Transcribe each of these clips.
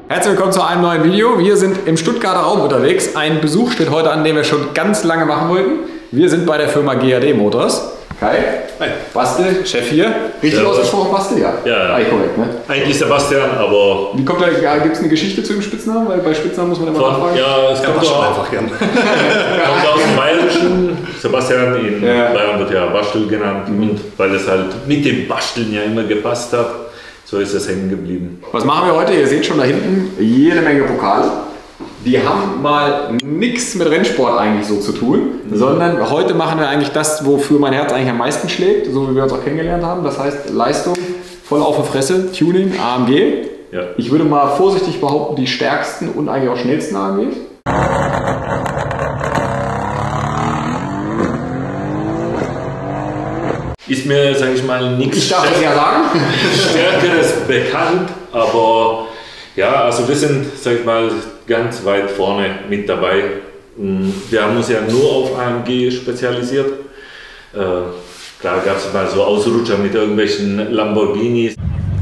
Herzlich willkommen zu einem neuen Video. Wir sind im Stuttgarter Raum unterwegs. Ein Besuch steht heute an, den wir schon ganz lange machen wollten. Wir sind bei der Firma GAD Motors. Kai, hi. Bastel, Chef hier. Richtig ausgesprochen, Bastel, ja? Ja. Eigentlich korrekt, ne? Eigentlich Sebastian, aber... Wie kommt da, gibt es eine Geschichte zu dem Spitznamen? Weil bei Spitznamen muss man immer nachfragen. Ja, es kommt doch einfach gern. kommt aus dem Bayerischen. Sebastian in Bayern wird ja Bastel genannt. Und weil es halt mit dem Basteln ja immer gepasst hat, so ist es hängen geblieben. Was machen wir heute? Ihr seht schon da hinten jede Menge Pokale. Die haben mal nichts mit Rennsport eigentlich so zu tun, sondern heute machen wir eigentlich das, wofür mein Herz eigentlich am meisten schlägt, so wie wir uns auch kennengelernt haben. Das heißt Leistung, voll auf die Fresse, Tuning, AMG. Ja. Ich würde mal vorsichtig behaupten, die stärksten und eigentlich auch schnellsten AMGs. Ist mir, sage ich mal, nichts Stärkeres bekannt, aber ja, also wir sind, sag ich mal, ganz weit vorne mit dabei. Wir haben uns ja nur auf AMG spezialisiert. Klar gab es mal so Ausrutscher mit irgendwelchen Lamborghinis.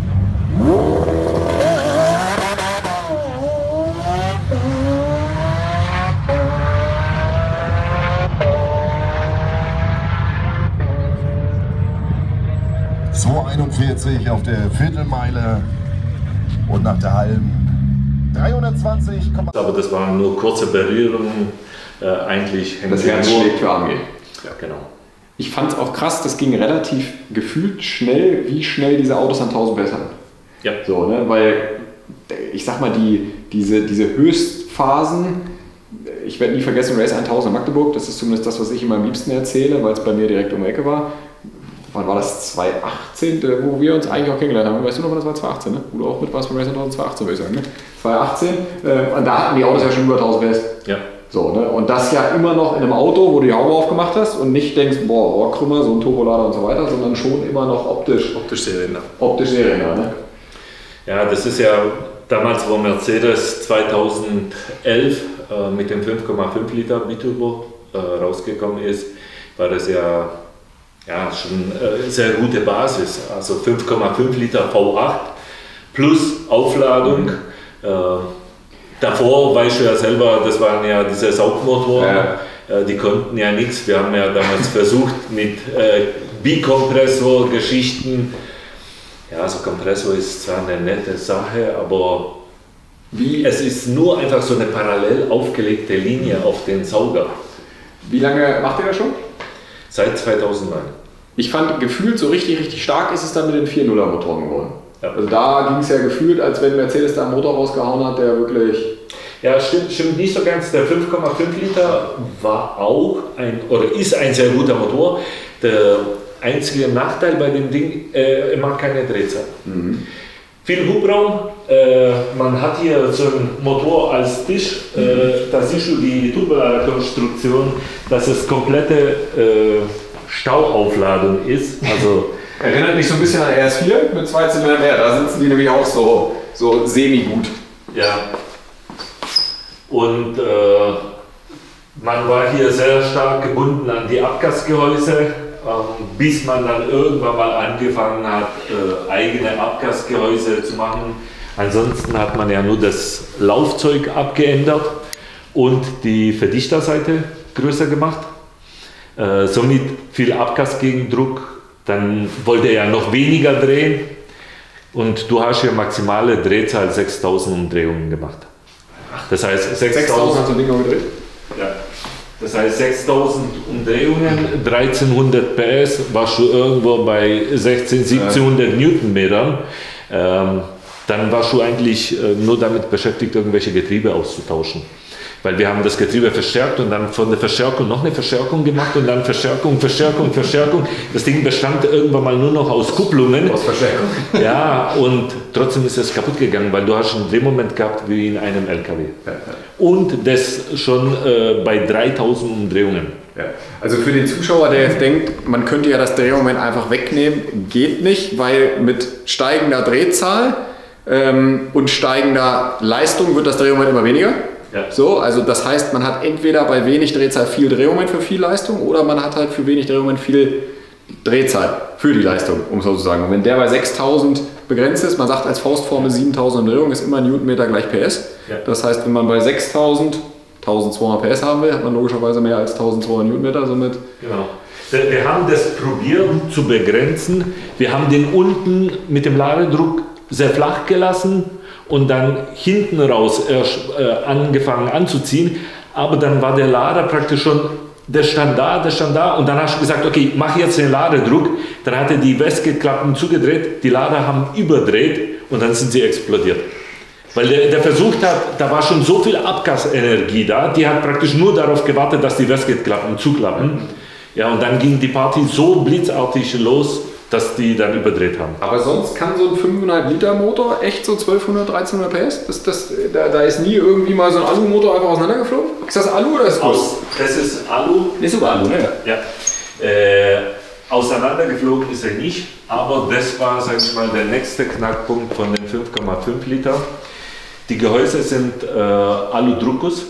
Auf der Viertelmeile und nach der halben 320. Aber das waren nur kurze Berührungen. Eigentlich hängt das Herz schlägt für AMG. Ja, genau. Ich fand es auch krass, das ging relativ gefühlt schnell, wie schnell diese Autos an 1000 PS hatten. Ja. So, ne? Weil ich sag mal, diese Höchstphasen, ich werde nie vergessen, Race 1000 in Magdeburg, das ist zumindest das, was ich immer am liebsten erzähle, weil es bei mir direkt um die Ecke war. Wann war das? 2018, wo wir uns eigentlich auch kennengelernt haben. Weißt du noch, wann das war? 2018, ne? Wo du auch mit warst beim Racing 2018, würde ich sagen. Ne? 2018. Und da hatten die Autos ja schon über 1000 PS. Ja. So, ne? Und das ja immer noch in einem Auto, wo du die Haube aufgemacht hast und nicht denkst, boah, Rohrkrümmer, so ein Turbolader und so weiter, sondern schon immer noch optisch serienah. Optisch serienah, ne? Ja, das ist ja damals, wo Mercedes 2011 mit dem 5,5 Liter Biturbo rausgekommen ist, war das ja schon eine sehr gute Basis. Also 5,5 Liter V8 plus Aufladung. Davor weißt du ja selber, das waren ja diese Saugmotoren, die konnten ja nichts. Wir haben ja damals versucht mit Bikompressor-Geschichten. Ja, also Kompressor ist zwar eine nette Sache, aber es ist nur einfach so eine parallel aufgelegte Linie auf den Sauger. Wie lange macht ihr das schon? Seit 2009. Ich fand, gefühlt so richtig stark ist es dann mit den 4.0er Motoren geworden. Ja. Also da ging es ja gefühlt, als wenn Mercedes da einen Motor rausgehauen hat, der wirklich... Ja, stimmt nicht so ganz. Der 5,5 Liter war auch ist ein sehr guter Motor. Der einzige Nachteil bei dem Ding, er macht keine Drehzahl. Viel Hubraum, man hat hier so einen Motor als Tisch, da siehst du die Turboladerkonstruktion, dass es komplette Stauaufladung ist. Also erinnert mich so ein bisschen an RS4 mit 2 Zylindern mehr, da sitzen die nämlich auch so semi-gut. Ja. Und man war hier sehr stark gebunden an die Abgasgehäuse, bis man dann irgendwann mal angefangen hat, eigene Abgasgehäuse zu machen. Ansonsten hat man ja nur das Laufzeug abgeändert und die Verdichterseite größer gemacht. Somit viel Abgasgegendruck, dann wollte er ja noch weniger drehen und du hast hier maximale Drehzahl 6000 Umdrehungen gemacht. Das heißt 6000 hast du Dinge gedreht? Ja. Das heißt 6000 Umdrehungen, 1300 PS, warst du irgendwo bei 1700 Newtonmetern. Dann warst du eigentlich nur damit beschäftigt, irgendwelche Getriebe auszutauschen. Weil wir haben das Getriebe verstärkt und dann von der Verstärkung noch eine Verstärkung gemacht und dann Verstärkung. Das Ding bestand irgendwann mal nur noch aus Kupplungen. Aus Verstärkung. Ja, und trotzdem ist es kaputt gegangen, weil du hast einen Drehmoment gehabt wie in einem LKW. Und das schon bei 3000 Umdrehungen. Ja. Also für den Zuschauer, der jetzt denkt, man könnte ja das Drehmoment einfach wegnehmen, geht nicht, weil mit steigender Drehzahl und steigender Leistung wird das Drehmoment immer weniger. Ja. So, also das heißt, man hat entweder bei wenig Drehzahl viel Drehmoment für viel Leistung oder man hat halt für wenig Drehmoment viel Drehzahl für die Leistung, um so zu sagen. Und wenn der bei 6000 begrenzt ist. Man sagt als Faustformel 7000 Umdrehungen ist immer Newtonmeter gleich PS. Ja. Das heißt, wenn man bei 6000 1200 PS haben will, hat man logischerweise mehr als 1200 Newtonmeter. Somit genau. Wir haben das probiert zu begrenzen. Wir haben den unten mit dem Ladedruck sehr flach gelassen und dann hinten raus angefangen anzuziehen. Aber dann war der Lader praktisch schon, der stand da und dann hast du gesagt, okay, mach jetzt den Ladedruck. Dann hat er die Wastegate-Klappen zugedreht, die Lader haben überdreht und dann sind sie explodiert. Weil der versucht hat, da war schon so viel Abgasenergie da, die hat praktisch nur darauf gewartet, dass die Wastegate-Klappen zuklappen. Ja, und dann ging die Party so blitzartig los, dass die dann überdreht haben. Aber sonst kann so ein 5,5 Liter Motor echt so 1200, 1300 PS? Da ist nie irgendwie mal so ein Alu-Motor einfach auseinandergeflogen? Ist das Alu oder ist das? Das ist Alu. Ist sogar Alu, ne? Ja. Auseinandergeflogen ist er nicht, aber das war, sag ich mal, der nächste Knackpunkt von den 5,5 Liter. Die Gehäuse sind Alu-Druckguss,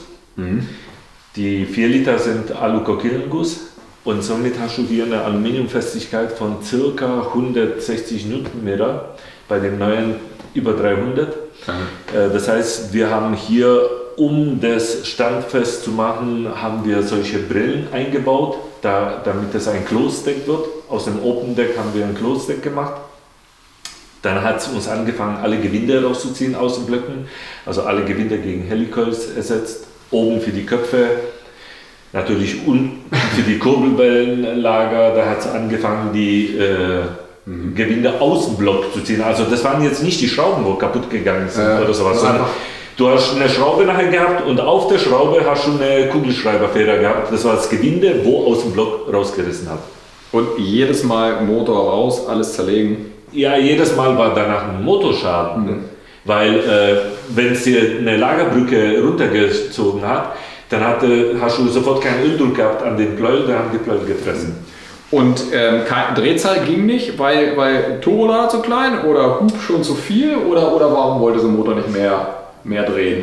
die 4 Liter sind Alu-Kokillenguss. Und somit hast du hier eine Aluminiumfestigkeit von ca. 160 Newtonmeter, bei dem neuen über 300. Das heißt, wir haben hier, um das standfest zu machen, haben wir solche Brillen eingebaut, damit es ein Closed-Deck wird. Aus dem Open-Deck haben wir ein Closed-Deck gemacht. Dann hat es uns angefangen, alle Gewinde rauszuziehen aus den Blöcken, also alle Gewinde gegen Helicoils ersetzt, oben für die Köpfe. Natürlich für die Kurbelwellenlager, da hat es angefangen, die Gewinde aus dem Block zu ziehen. Also das waren jetzt nicht die Schrauben, wo kaputt gegangen sind oder sowas, sondern du hast eine Schraube nachher gehabt und auf der Schraube hast du eine Kugelschreiberfeder gehabt. Das war das Gewinde, wo aus dem Block rausgerissen hat. Und jedes Mal Motor raus, alles zerlegen? Ja, jedes Mal war danach ein Motorschaden, weil wenn es dir eine Lagerbrücke runtergezogen hat, dann hast du sofort keinen Öldruck gehabt an den Pleuel, da haben die Pleuel gefressen. Und Drehzahl ging nicht, weil Turbolader zu klein oder Hub schon zu viel oder warum wollte so ein Motor nicht mehr drehen?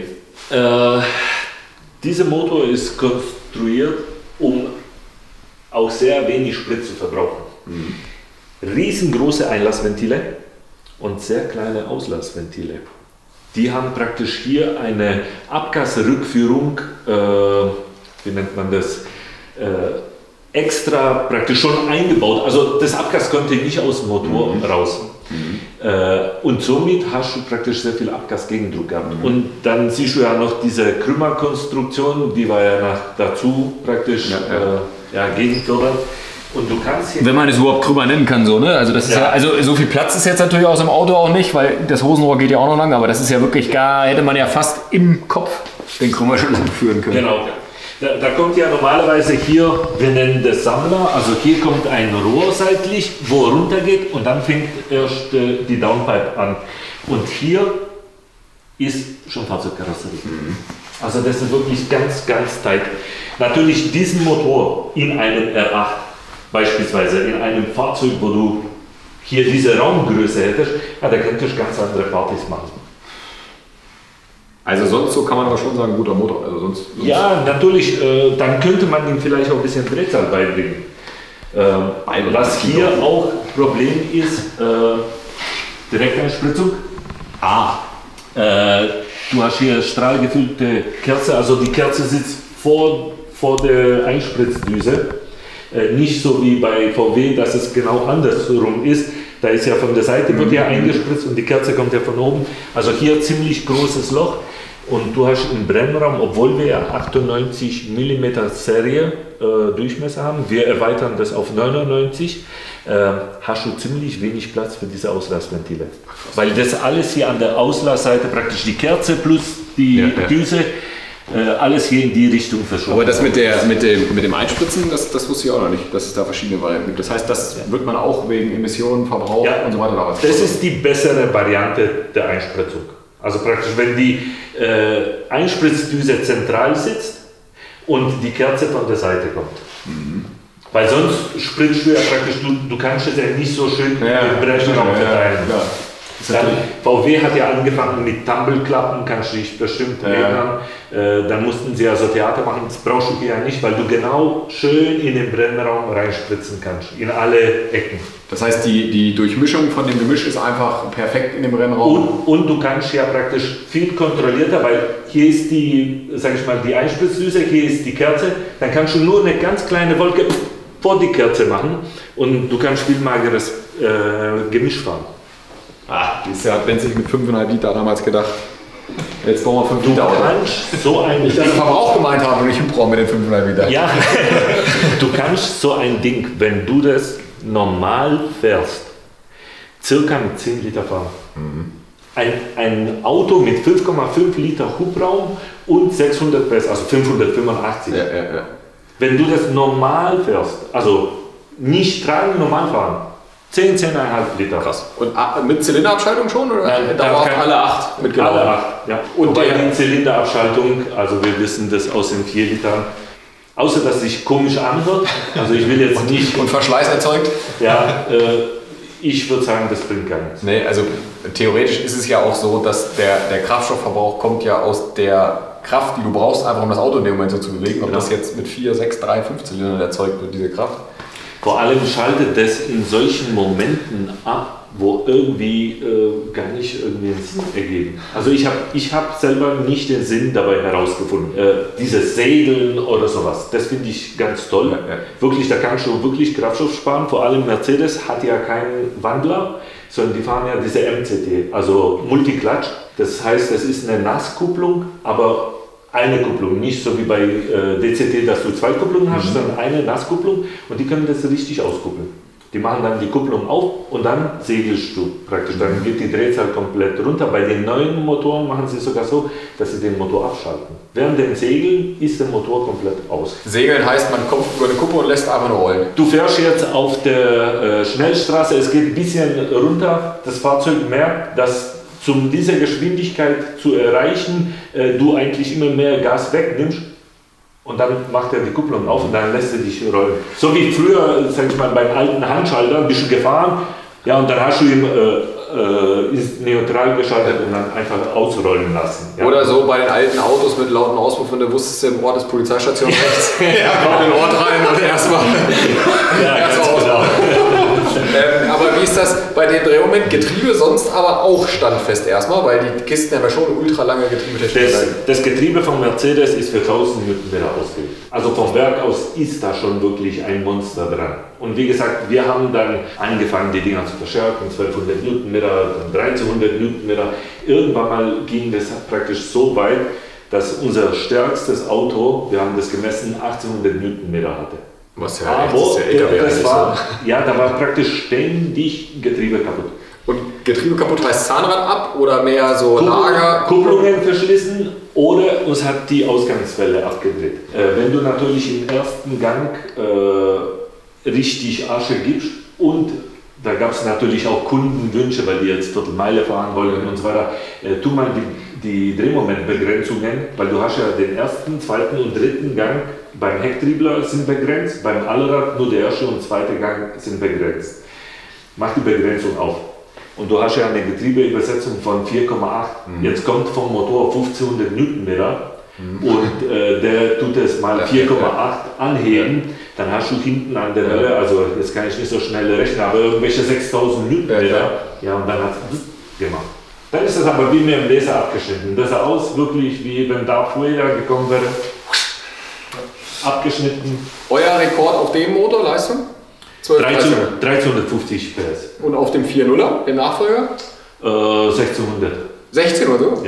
Dieser Motor ist konstruiert, um auch sehr wenig Sprit zu verbrauchen. Riesengroße Einlassventile und sehr kleine Auslassventile. Die haben praktisch hier eine Abgasrückführung, wie nennt man das, extra praktisch schon eingebaut. Also das Abgas konnte nicht aus dem Motor raus. Und somit hast du praktisch sehr viel Abgasgegendruck gehabt. Und dann siehst du ja noch diese Krümmerkonstruktion, die war ja dazu praktisch gegenfördernd. Und du kannst hier, wenn man es überhaupt Krümmer nennen kann, so, ne? Also das ist also so viel Platz ist jetzt natürlich aus dem Auto auch nicht, weil das Hosenrohr geht ja auch noch lang, aber das ist ja wirklich hätte man ja fast im Kopf den Krümmer schon führen können. Genau. Da kommt ja normalerweise hier, wir nennen das Sammler, also hier kommt ein Rohr seitlich, wo er runtergeht und dann fängt erst die Downpipe an. Und hier ist schon Fahrzeugkarosserie. Also das ist wirklich ganz, ganz tight. Natürlich diesen Motor in einem R8, beispielsweise in einem Fahrzeug, wo du hier diese Raumgröße hättest, da könntest du ganz andere Partys machen. Also sonst so kann man aber schon sagen, guter Motor. Also sonst ja, natürlich, dann könnte man ihm vielleicht auch ein bisschen Drehzahl beibringen. Was hier auch Problem ist, Direkteinspritzung. Du hast hier strahlgefüllte Kerze, also die Kerze sitzt vor der Einspritzdüse. Nicht so wie bei VW, dass es genau andersrum ist. Da ist ja von der Seite wird ja eingespritzt und die Kerze kommt ja von oben. Also hier ziemlich großes Loch und du hast im Brennraum, obwohl wir ja 98 mm Serie Durchmesser haben, wir erweitern das auf 99, hast du ziemlich wenig Platz für diese Auslassventile. Weil das alles hier an der Auslassseite praktisch die Kerze plus die Düse, alles hier in die Richtung verschoben. Aber das mit dem Einspritzen, das wusste ich auch noch nicht, dass es da verschiedene Varianten gibt. Das heißt, das wird man auch wegen Emissionen, Verbrauch und so weiter damals. Das ist die bessere Variante der Einspritzung. Also praktisch, wenn die Einspritzdüse zentral sitzt und die Kerze von der Seite kommt. Weil sonst spritzt du ja praktisch, du kannst es ja nicht so schön im Brennraum verteilen. VW hat ja angefangen mit Tumbleklappen, kannst du dich bestimmt erinnern. Dann mussten sie ja so Theater machen, das brauchst du hier ja nicht, weil du genau schön in den Brennraum reinspritzen kannst, in alle Ecken. Das heißt, die Durchmischung von dem Gemisch ist einfach perfekt in dem Brennraum. Und du kannst ja praktisch viel kontrollierter, weil hier ist die, sag ich mal, die Einspritzdüse, hier ist die Kerze, dann kannst du nur eine ganz kleine Wolke vor die Kerze machen und du kannst viel mageres Gemisch fahren. Dieses Jahr hat Benz sich mit 5,5 Liter damals gedacht, jetzt brauchen wir 5 Liter Auto. So ein ich den Verbrauch gemeint habe und nicht Hubraum mit den 5,5 Liter. Ja, du kannst so ein Ding, wenn du das normal fährst, circa mit 10 Liter fahren. Ein Auto mit 5,5 Liter Hubraum und 600 PS, also 585. Ja. Wenn du das normal fährst, also nicht tragen, normal fahren, 10,5 Liter. Krass. Und mit Zylinderabschaltung schon? Oder? Nein, da war alle 8 mitgenommen. Alle 8, ja. Und bei der Zylinderabschaltung, also wir wissen das aus den 4 Litern, außer dass sich komisch anhört, also ich will jetzt nicht... Und Verschleiß erzeugt? Ja, ich würde sagen, das bringt gar nichts. Nee, also theoretisch ist es ja auch so, dass der Kraftstoffverbrauch kommt ja aus der Kraft, die du brauchst, einfach um das Auto in dem Moment so zu bewegen. Ob das jetzt mit 4, 6, 3, 5 Zylindern erzeugt wird, diese Kraft. Vor allem schaltet das in solchen Momenten ab, wo irgendwie gar nicht irgendwie einen Sinn ergeben. Also ich hab selber nicht den Sinn dabei herausgefunden. Dieses Segeln oder sowas, das finde ich ganz toll. Ja. Wirklich, da kannst du wirklich Kraftstoff sparen. Vor allem Mercedes hat ja keinen Wandler, sondern die fahren ja diese MCT, also Multiclutch. Das heißt, das ist eine Nasskupplung, aber eine Kupplung, nicht so wie bei DCT, dass du 2 Kupplungen hast, sondern eine Nasskupplung und die können das richtig auskuppeln. Die machen dann die Kupplung auf und dann segelst du praktisch, dann geht die Drehzahl komplett runter. Bei den neuen Motoren machen sie sogar so, dass sie den Motor abschalten. Während dem Segeln ist der Motor komplett aus. Segeln heißt, man kommt über eine Kuppe und lässt einfach nur rollen. Du fährst jetzt auf der Schnellstraße, es geht ein bisschen runter, das Fahrzeug merkt, dass diese Geschwindigkeit zu erreichen, du eigentlich immer mehr Gas wegnimmst und dann macht er die Kupplung auf und dann lässt er dich rollen. So wie früher, sag ich mal, beim alten Handschalter, ein bisschen gefahren, ja, und dann hast du ihn ist neutral geschaltet und dann einfach ausrollen lassen. Ja. Oder so bei den alten Autos mit lauten Auspuff und da wusstest du im Ort des Polizeistation rechts. Komm in den Ort rein und erstmal ausmachen. Aber wie ist das bei dem Drehmoment? Getriebe sonst aber auch standfest erstmal, weil die Kisten haben ja schon eine ultra lange Getriebetechnik. Das Getriebe von Mercedes ist für 1000 Newtonmeter ausgelegt. Also vom Werk aus ist da schon wirklich ein Monster dran. Und wie gesagt, wir haben dann angefangen, die Dinger zu verschärfen, 1200 Newtonmeter, dann 1300 Newtonmeter. Irgendwann mal ging das praktisch so weit, dass unser stärkstes Auto, wir haben das gemessen, 1800 Newtonmeter hatte. Was ja echt, da war praktisch ständig Getriebe kaputt. Und Getriebe kaputt heißt Zahnrad ab oder mehr so Lager? Kupplungen verschlissen oder uns hat die Ausgangswelle abgedreht. Wenn du natürlich im ersten Gang richtig Asche gibst und da gab es natürlich auch Kundenwünsche, weil die jetzt Viertelmeile fahren wollten und so weiter, tu mal die Drehmomentbegrenzungen, weil du hast ja den ersten, zweiten und dritten Gang beim Hecktriebler sind begrenzt, beim Allrad nur der erste und zweite Gang sind begrenzt. Mach die Begrenzung auf. Und du hast ja eine Getriebeübersetzung von 4,8. Jetzt kommt vom Motor 1500 Newtonmeter und der tut es mal 4,8 anheben. Dann hast du hinten an der Welle, also jetzt kann ich nicht so schnell rechnen, aber irgendwelche 6000 Newtonmeter. Ja, und dann hat es gemacht. Dann ist das aber wie mit dem Laser abgeschnitten. Das sah aus wirklich wie wenn Darth Vader gekommen wäre. Abgeschnitten. Euer Rekord auf dem Motor, Leistung? 1350 PS. Und auf dem 4.0er, dem Nachfolger? 1600. 16 oder so? Ja.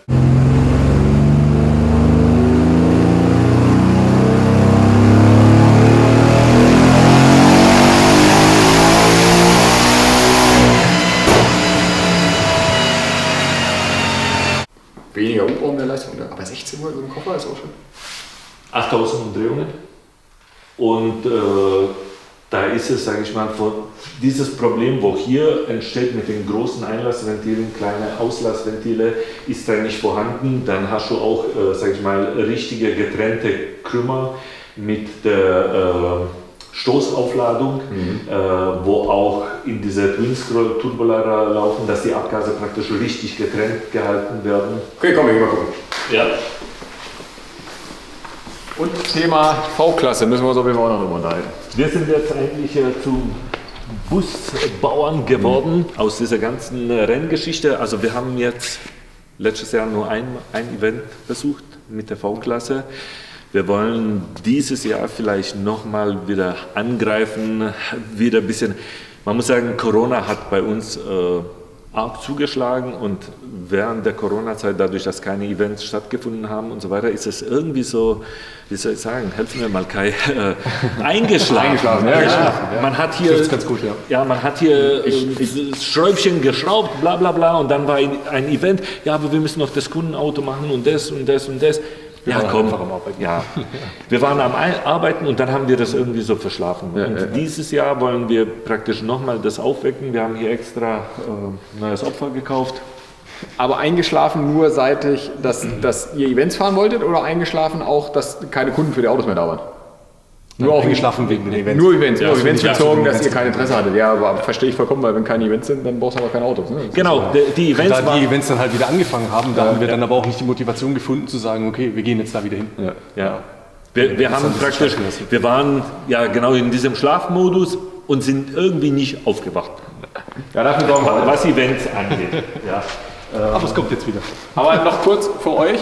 Weniger Hubraum der Leistung, aber 16 Mal so ein Koffer ist auch schon. 8000 Umdrehungen. Und da ist es, sage ich mal, dieses Problem, wo hier entsteht mit den großen Einlassventilen, kleine Auslassventile, ist da nicht vorhanden. Dann hast du auch, sage ich mal, richtige getrennte Krümmer mit der Stoßaufladung, wo auch in diese Twin-Scroll Turbolader laufen, dass die Abgase praktisch richtig getrennt gehalten werden. Okay, komm, wir gehen mal gucken. Ja. Und Thema V-Klasse müssen wir uns auf jeden Fall auch noch drüber unterhalten. Wir sind jetzt eigentlich zum Busbauern geworden aus dieser ganzen Renngeschichte. Also wir haben jetzt letztes Jahr nur ein Event besucht mit der V-Klasse. Wir wollen dieses Jahr vielleicht nochmal wieder angreifen, wieder ein bisschen, man muss sagen, Corona hat bei uns arg zugeschlagen und während der Corona-Zeit, dadurch, dass keine Events stattgefunden haben und so weiter, ist es irgendwie so, wie soll ich sagen, helfen mir mal Kai, eingeschlafen. Man hat hier, ganz gut, man hat hier Schräubchen geschraubt, bla bla bla, und dann war ein Event, ja, aber wir müssen noch das Kundenauto machen und das und das und das. Ja, komm, ja. Wir waren am Arbeiten und dann haben wir das irgendwie so verschlafen. Und dieses Jahr wollen wir praktisch nochmal das aufwecken. Wir haben hier extra neues Opfer gekauft. Aber eingeschlafen nur seitig, dass ihr Events fahren wolltet, oder eingeschlafen auch, dass keine Kunden für die Autos mehr da waren? Nur auf eingeschlafen wegen den Events. Nur Events, ja, nur Events bezogen, dass ihr keine Interesse Interesse hattet. Ja, aber verstehe ich vollkommen, weil wenn keine Events sind, dann brauchst du aber keine Autos. Ne? Genau, die Events da die Events dann halt wieder angefangen haben, da haben wir dann aber auch nicht die Motivation gefunden zu sagen, okay, wir gehen jetzt da wieder hin. Ja. Wir haben praktisch, wir waren ja genau in diesem Schlafmodus und sind irgendwie nicht aufgewacht. Ja, dafür sorgen wir. Was Events angeht. Ja. Aber es kommt jetzt wieder. Aber noch kurz für euch.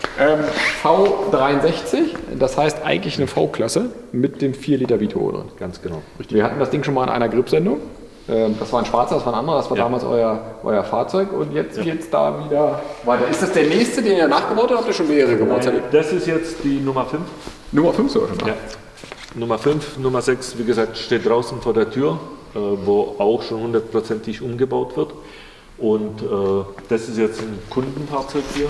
V63, das heißt eigentlich eine V-Klasse mit dem 4 Liter Vito drin. Ganz genau. Wir hatten das Ding schon mal in einer Grip-Sendung. Das war ein schwarzer, das war ein anderer, das war damals euer Fahrzeug, und jetzt geht es da wieder weiter. Ist das der nächste, den ihr nachgebaut habt, oder habt ihr schon mehrere gebaut? Das ist jetzt die Nummer 5. Nummer 5 sogar schon? Ja. Nummer 5, Nummer 6, wie gesagt, steht draußen vor der Tür, wo auch schon 100%ig umgebaut wird. Und das ist jetzt ein Kundenfahrzeug hier.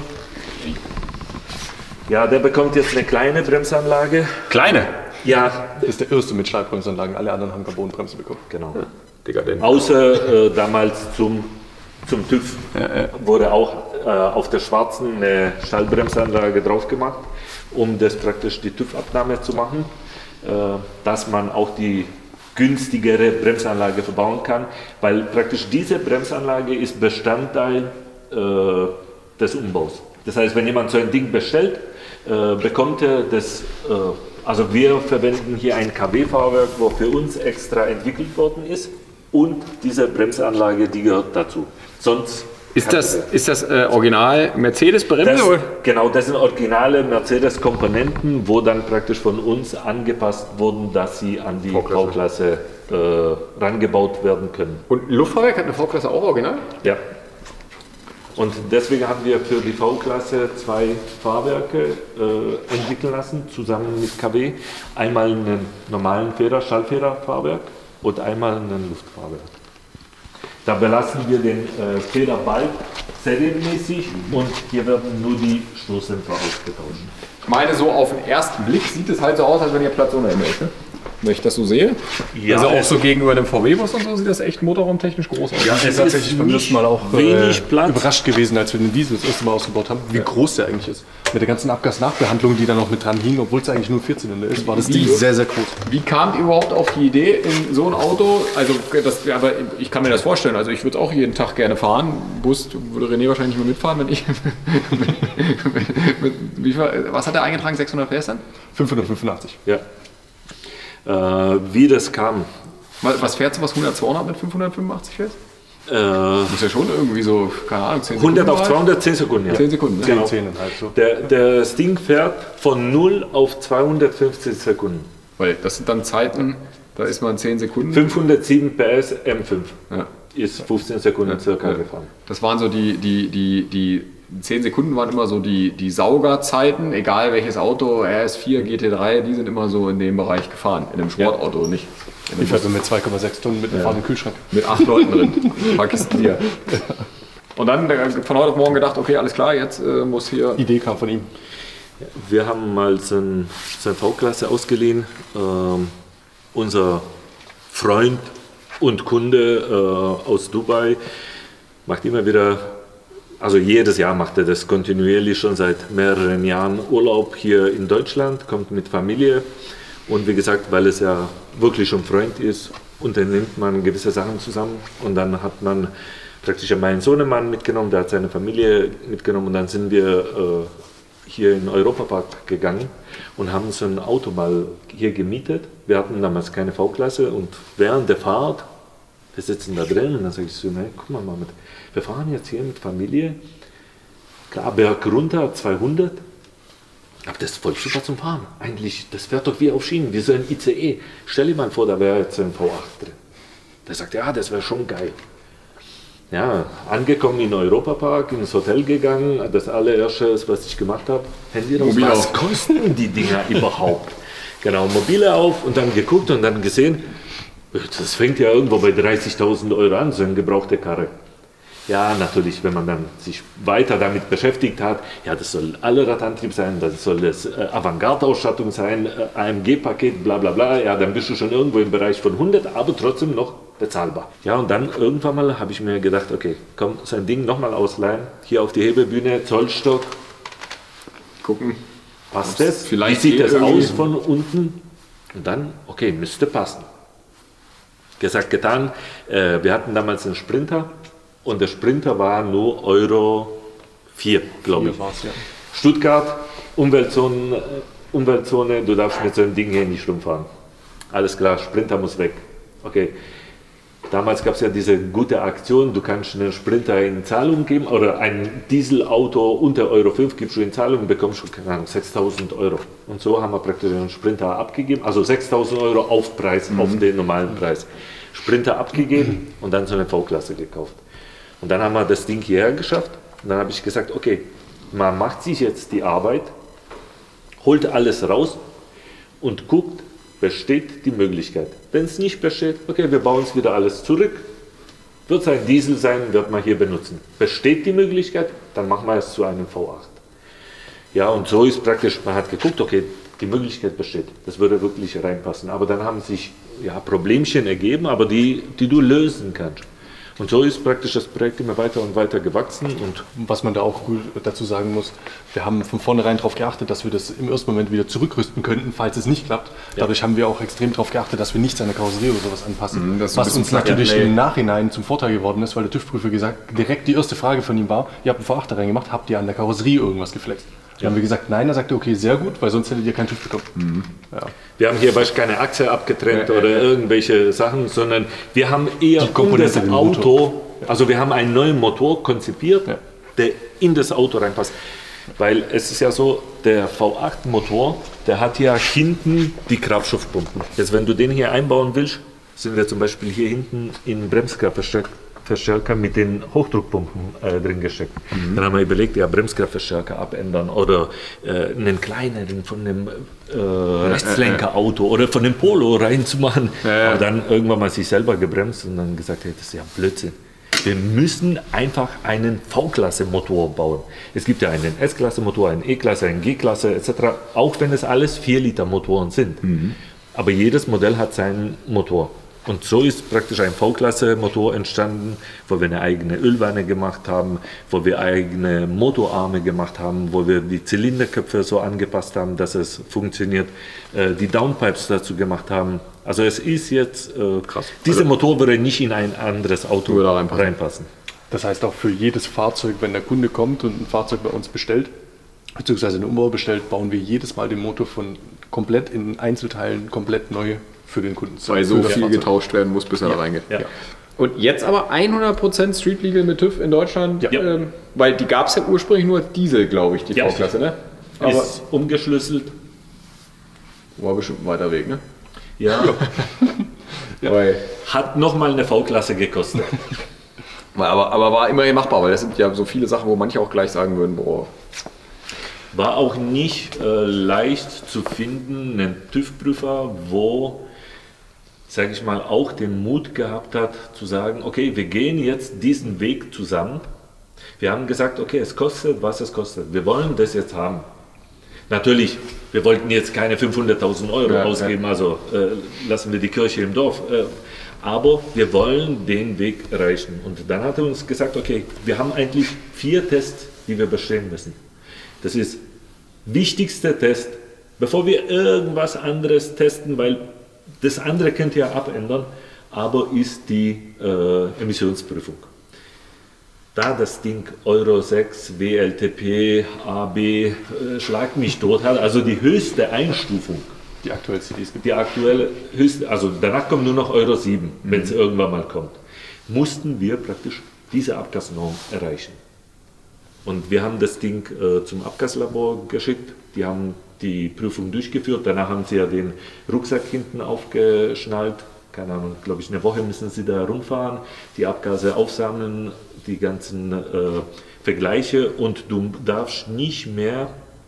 Ja, der bekommt jetzt eine kleine Bremsanlage. Kleine? Ja. Das ist der erste mit Schleifbremsanlagen. Alle anderen haben Carbonbremse bekommen. Genau. Digga, Außer damals zum TÜV wurde auch auf der schwarzen eine Schallbremsanlage drauf gemacht, um das praktisch die TÜV-Abnahme zu machen, dass man auch die günstigere Bremsanlage verbauen kann, weil praktisch diese Bremsanlage ist Bestandteil des Umbaus. Das heißt, wenn jemand so ein Ding bestellt, bekommt er das, also wir verwenden hier ein KW-Fahrwerk, wo für uns extra entwickelt worden ist, und diese Bremsanlage, die gehört dazu. Sonst ist das Original Mercedes-Bremse? Genau, das sind originale Mercedes-Komponenten, wo dann praktisch von uns angepasst wurden, dass sie an die V-Klasse rangebaut werden können. Und Luftfahrwerk hat eine V-Klasse auch original? Ja. Und deswegen haben wir für die V-Klasse 2 Fahrwerke entwickeln lassen, zusammen mit KW. Einmal einen normalen Schallfederfahrwerk und einmal einen Luftfahrwerk. Da belassen wir den Federbalg serienmäßig und hier werden nur die Stoßdämpfer ausgetauscht. Ich meine, so auf den ersten Blick sieht es halt so aus, als wenn ihr Platz ohne Ende ist. Ne? Wenn ich das so sehe. Ja, also auch so gegenüber dem VW-Bus und so sieht das echt motorraumtechnisch groß aus. Ja, es ist tatsächlich beim letzten Mal auch wenig Platz. Überrascht gewesen, als wir den Diesel das erste Mal ausgebaut haben, wie groß der eigentlich ist. Mit der ganzen Abgasnachbehandlung, die da noch mit dran hing, obwohl es eigentlich nur 4-Zylinder ist, war das Ding sehr, sehr groß. Wie kamt ihr überhaupt auf die Idee, in so ein Auto, also aber ich kann mir das vorstellen, also ich würde auch jeden Tag gerne fahren. Bus würde René wahrscheinlich nicht mehr mitfahren, wenn ich was hat er eingetragen, 600 PS dann? 585. Ja. Wie das kam. Was fährt sowas 100, 200 mit 585 PS? Muss ja schon irgendwie so, keine Ahnung, 10 100 Sekunden auf 200, 10 Sekunden. Ja. 10 Sekunden, ne? Genau. 10,5 so. Das Ding fährt von 0 auf 215 Sekunden. Weil das sind dann Zeiten, da ist man 10 Sekunden. 507 PS M5 Ja. ist 15 Sekunden circa gefahren. Das waren so die 10 Sekunden waren immer so die Saugerzeiten, egal welches Auto, RS4, GT3, die sind immer so in dem Bereich gefahren, in einem Sportauto nicht. Ich fahre mit 2,6 Tonnen mit einem fahrenden Kühlschrank. Mit 8 Leuten drin, Pakistan Bier. Und dann von heute auf morgen gedacht, okay, alles klar, jetzt muss hier... Die Idee kam von ihm. Wir haben mal so eine V-Klasse ausgeliehen. Unser Freund und Kunde aus Dubai macht immer wieder, also jedes Jahr macht er das kontinuierlich schon seit mehreren Jahren Urlaub hier in Deutschland, kommt mit Familie Und wie gesagt, weil es ja wirklich schon Freund ist, unternimmt man gewisse Sachen zusammen. Und dann hat man praktisch meinen Sohnemann mitgenommen, der hat seine Familie mitgenommen. Und dann sind wir hier in den Europapark gegangen und haben so ein Auto mal hier gemietet. Wir hatten damals keine V-Klasse und während der Fahrt, wir sitzen da drin und dann sage ich so, ne, guck mal, wir fahren jetzt hier mit Familie, klar, Berg runter, 200, aber das ist voll super zum Fahren. Eigentlich, das fährt doch wie auf Schienen, wie so ein ICE. Stell dir mal vor, da wäre jetzt ein V8 drin. Der sagt, ja, das wäre schon geil. Ja, angekommen in den Europapark, ins Hotel gegangen, das allererste, was ich gemacht habe, Handy raus, was kosten die Dinger überhaupt? Genau, Mobile auf und dann geguckt und dann gesehen, das fängt ja irgendwo bei 30.000 Euro an, so eine gebrauchte Karre. Ja, natürlich, wenn man dann sich weiter damit beschäftigt hat, ja, das soll Allradantrieb sein, das soll das Avantgarde-Ausstattung sein, AMG-Paket, bla bla bla, ja, dann bist du schon irgendwo im Bereich von 100, aber trotzdem noch bezahlbar. Ja, und dann irgendwann mal habe ich mir gedacht, okay, komm, so ein Ding nochmal ausleihen, hier auf die Hebebühne, Zollstock, Gucken. passt das? Vielleicht Wie sieht das irgendwie aus von unten? Und dann, okay, müsste passen. Gesagt, getan, wir hatten damals einen Sprinter und der Sprinter war nur Euro 4, glaube ich. war's, ja. Stuttgart, Umweltzone, du darfst mit so einem Ding hier nicht rumfahren. Alles klar, Sprinter muss weg. Okay. Damals gab es ja diese gute Aktion, du kannst einen Sprinter in Zahlung geben oder ein Dieselauto unter Euro 5 gibst du in Zahlung und bekommst schon, keine Ahnung, 6.000 Euro. Und so haben wir praktisch einen Sprinter abgegeben, also 6.000 Euro Aufpreis auf den normalen Preis. Sprinter abgegeben und dann so eine V-Klasse gekauft. Und dann haben wir das Ding hierher geschafft und dann habe ich gesagt, okay, man macht sich jetzt die Arbeit, holt alles raus und guckt, besteht die Möglichkeit. Wenn es nicht besteht, okay, wir bauen es wieder alles zurück, wird es ein Diesel sein, wird man hier benutzen. Besteht die Möglichkeit, dann machen wir es zu einem V8. Ja, und so ist praktisch, man hat geguckt, okay, die Möglichkeit besteht, das würde wirklich reinpassen. Aber dann haben sich ja, Problemchen ergeben, aber die du lösen kannst. Und so ist praktisch das Projekt immer weiter und weiter gewachsen. Und was man da auch gut dazu sagen muss, wir haben von vornherein darauf geachtet, dass wir das im ersten Moment wieder zurückrüsten könnten, falls es nicht klappt. Dadurch haben wir auch extrem darauf geachtet, dass wir nichts an der Karosserie oder sowas anpassen. Was uns natürlich im Nachhinein zum Vorteil geworden ist, weil der TÜV-Prüfer direkt die erste Frage von ihm war, ihr habt einen V8 reingemacht, habt ihr an der Karosserie irgendwas geflext? Dann haben wir gesagt, nein, er sagte, okay, sehr gut, weil sonst hättet ihr keinen TÜV bekommen. Ja. Wir haben hier keine Achse abgetrennt oder irgendwelche Sachen, sondern wir haben eher um das Auto, also wir haben einen neuen Motor konzipiert, der in das Auto reinpasst. Weil es ist ja so, der V8-Motor, der hat ja hinten die Kraftstoffpumpen. Jetzt, wenn du den hier einbauen willst, sind wir zum Beispiel hier hinten in Bremskraftverstärker mit den Hochdruckpumpen drin gesteckt. Dann haben wir überlegt, ja, Bremskraftverstärker abändern oder einen kleineren von dem Rechtslenkerauto oder von dem Polo reinzumachen. Aber dann irgendwann mal sich selber gebremst und dann gesagt, hey, das ist ja Blödsinn. Wir müssen einfach einen V-Klasse-Motor bauen. Es gibt ja einen S-Klasse-Motor, einen E-Klasse, einen G-Klasse etc., auch wenn es alles 4-Liter-Motoren sind. Aber jedes Modell hat seinen Motor. Und so ist praktisch ein V-Klasse-Motor entstanden, wo wir eine eigene Ölwanne gemacht haben, wo wir eigene Motorarme gemacht haben, wo wir die Zylinderköpfe so angepasst haben, dass es funktioniert, die Downpipes dazu gemacht haben. Also es ist jetzt, krass. Dieser Motor würde nicht in ein anderes Auto reinpassen. Das heißt auch für jedes Fahrzeug, wenn der Kunde kommt und ein Fahrzeug bei uns bestellt, beziehungsweise einen Umbau bestellt, bauen wir jedes Mal den Motor von komplett in Einzelteilen komplett neu für den Kunden. Weil so viel getauscht werden muss, bis er da reingeht. Ja. Und jetzt aber 100% Street Legal mit TÜV in Deutschland, weil die gab es ja ursprünglich nur Diesel, glaube ich, die V-Klasse, ne? Aber ist umgeschlüsselt. War bestimmt ein weiter Weg, ne? Ja. Hat nochmal eine V-Klasse gekostet. aber war immerhin machbar, weil das sind ja so viele Sachen, wo manche auch gleich sagen würden, boah. War auch nicht leicht zu finden, einen TÜV-Prüfer, wo, sage ich mal, auch den Mut gehabt hat, zu sagen, okay, wir gehen jetzt diesen Weg zusammen. Wir haben gesagt, okay, es kostet, was es kostet. Wir wollen das jetzt haben. Natürlich, wir wollten jetzt keine 500.000 Euro ausgeben, also lassen wir die Kirche im Dorf. Aber wir wollen den Weg erreichen. Und dann hat er uns gesagt, okay, wir haben eigentlich 4 Tests, die wir bestehen müssen. Das ist wichtigster Test, Bevor wir irgendwas anderes testen, weil das andere könnt ihr abändern, aber ist die Emissionsprüfung. Da das Ding Euro 6, WLTP, AB, schlag mich tot hat, also die höchste Einstufung. Die aktuellste, die es gibt. Die aktuelle höchste, also danach kommt nur noch Euro 7, wenn es irgendwann mal kommt. Mussten wir praktisch diese Abgasnorm erreichen. Und wir haben das Ding zum Abgaslabor geschickt, die haben die Prüfung durchgeführt, danach haben sie ja den Rucksack hinten aufgeschnallt, keine Ahnung, glaube ich, eine Woche müssen sie da rumfahren, die Abgase aufsammeln, die ganzen Vergleiche und du darfst nicht mehr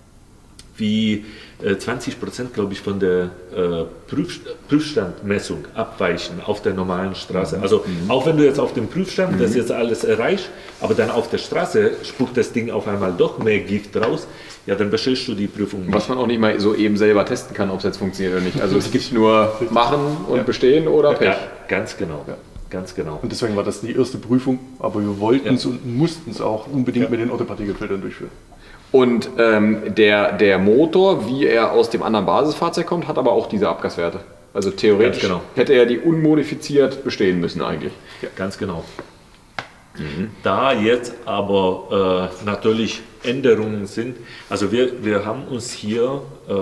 wie 20%, glaube ich, von der Prüfstandmessung abweichen auf der normalen Straße. Also auch wenn du jetzt auf dem Prüfstand das jetzt alles erreichst, aber dann auf der Straße spuckt das Ding auf einmal doch mehr Gift raus, ja, dann bestehst du die Prüfung nicht. Was man auch nicht mal so eben selber testen kann, ob es jetzt funktioniert oder nicht. Also es gibt nur machen und bestehen oder Pech. Ja, ganz genau. Ja. Ganz genau. Und deswegen war das die erste Prüfung, aber wir wollten es und mussten es auch unbedingt mit den Autopartikelfiltern durchführen. Und der Motor, wie er aus dem anderen Basisfahrzeug kommt, hat aber auch diese Abgaswerte. Also theoretisch hätte er die unmodifiziert bestehen müssen eigentlich. Ja, ganz genau. Da jetzt aber natürlich Änderungen sind, also wir haben uns hier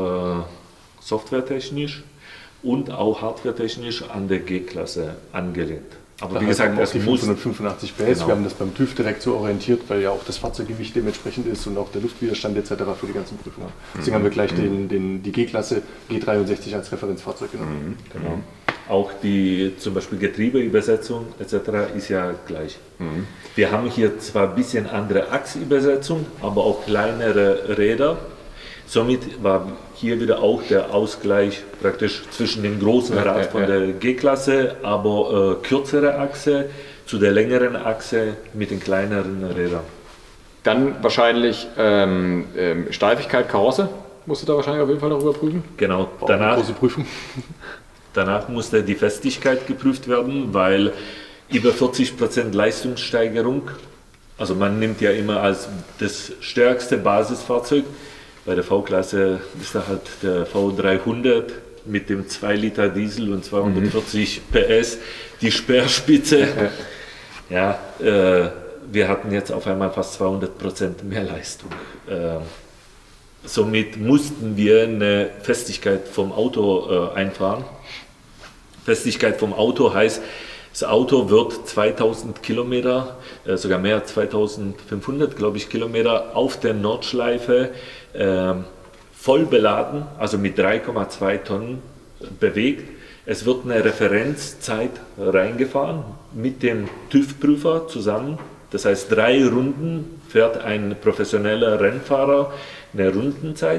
softwaretechnisch und auch hardwaretechnisch an der G-Klasse angelehnt. Aber wie gesagt, das die 585 PS, wir haben das beim TÜV direkt so orientiert, weil ja auch das Fahrzeuggewicht dementsprechend ist und auch der Luftwiderstand etc. für die ganzen Prüfungen. Deswegen haben wir gleich die G-Klasse G63 als Referenzfahrzeug genommen. Genau. Auch die zum Beispiel Getriebeübersetzung etc. ist ja gleich. Wir haben hier zwar ein bisschen andere Achsübersetzung, aber auch kleinere Räder. Somit war hier wieder auch der Ausgleich praktisch zwischen dem großen Rad von der G-Klasse, aber kürzere Achse zu der längeren Achse mit den kleineren Rädern. Dann wahrscheinlich Steifigkeit, Karosse, musst du da wahrscheinlich auf jeden Fall noch überprüfen? Genau, danach, große Prüfung. Danach musste die Festigkeit geprüft werden, weil über 40% Leistungssteigerung, also man nimmt ja immer als das stärkste Basisfahrzeug. Bei der V-Klasse ist da halt der V300 mit dem 2 Liter Diesel und 240 PS, die Speerspitze. Ja, wir hatten jetzt auf einmal fast 200% mehr Leistung. Somit mussten wir eine Festigkeit vom Auto einfahren. Festigkeit vom Auto heißt, das Auto wird 2000 Kilometer, sogar mehr, 2500, glaube ich, Kilometer auf der Nordschleife voll beladen, also mit 3,2 Tonnen bewegt. Es wird eine Referenzzeit reingefahren mit dem TÜV-Prüfer zusammen. Das heißt, 3 Runden fährt ein professioneller Rennfahrer eine Rundenzeit.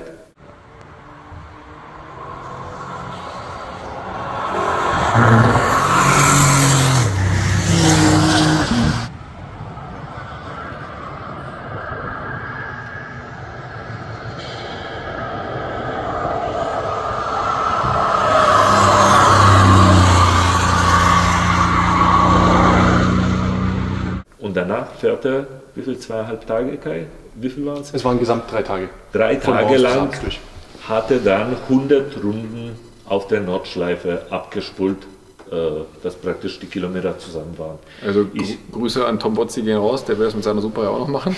Und danach fährt er, wie viel, 2,5 Tage, Kai? Wie viel waren es? Es waren gesamt 3 Tage. 3 Tage lang hat er dann 100 Runden auf der Nordschleife abgespult, dass praktisch die Kilometer zusammen waren. Also Grüße an Tom Botzi gehen raus, der will das mit seiner Super ja auch noch machen.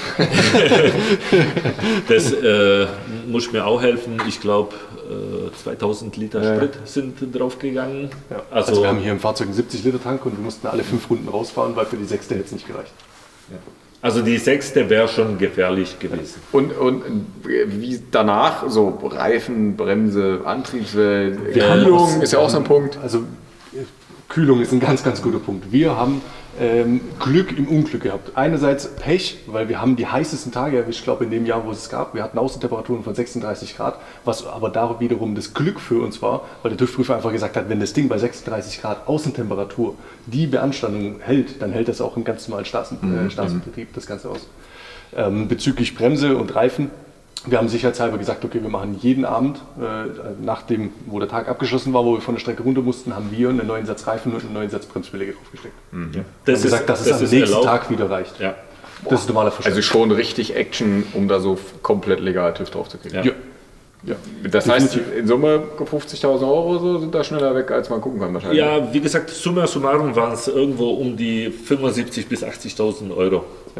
Das muss mir auch helfen. Ich glaube, 2000 Liter Sprit sind draufgegangen. Ja. Also wir haben hier im Fahrzeug einen 70 Liter Tank und wir mussten alle 5 Runden rausfahren, weil für die 6. hätte es nicht gereicht. Ja. Also die 6. wäre schon gefährlich gewesen. Und wie danach, so Reifen, Bremse, Antriebswelt, Kühlung ist ja auch so ein Punkt. Also Kühlung ist ein ganz, ganz guter Punkt. Wir haben Glück im Unglück gehabt. Einerseits Pech, weil wir haben die heißesten Tage erwischt, glaube ich, in dem Jahr, wo es gab. Wir hatten Außentemperaturen von 36 Grad, was aber da wiederum das Glück für uns war, weil der TÜV-Prüfer einfach gesagt hat, wenn das Ding bei 36 Grad Außentemperatur die Beanstandung hält, dann hält das auch im ganz normalen Straßenbetrieb das Ganze aus. Bezüglich Bremse und Reifen, wir haben sicherheitshalber gesagt, okay, wir machen jeden Abend, nachdem, wo der Tag abgeschlossen war, wo wir von der Strecke runter mussten, haben wir einen neuen Satz Reifen und einen neuen Satz Bremsbeläge draufgesteckt. Ja. Das ist gesagt, dass es am nächsten Tag wieder reicht. Ja. Das ist normaler Verständnis. Also schon richtig Action, um da so komplett legal TÜV drauf zu kriegen. Ja. Ja, das heißt, in Summe 50.000 Euro so sind da schneller weg, als man gucken kann wahrscheinlich. Ja, wie gesagt, summa summarum waren es irgendwo um die 75.000 bis 80.000 Euro. Ja.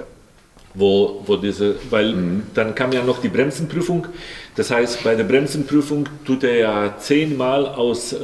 Weil dann kam ja noch die Bremsenprüfung. Das heißt, bei der Bremsenprüfung tut er ja 10-mal aus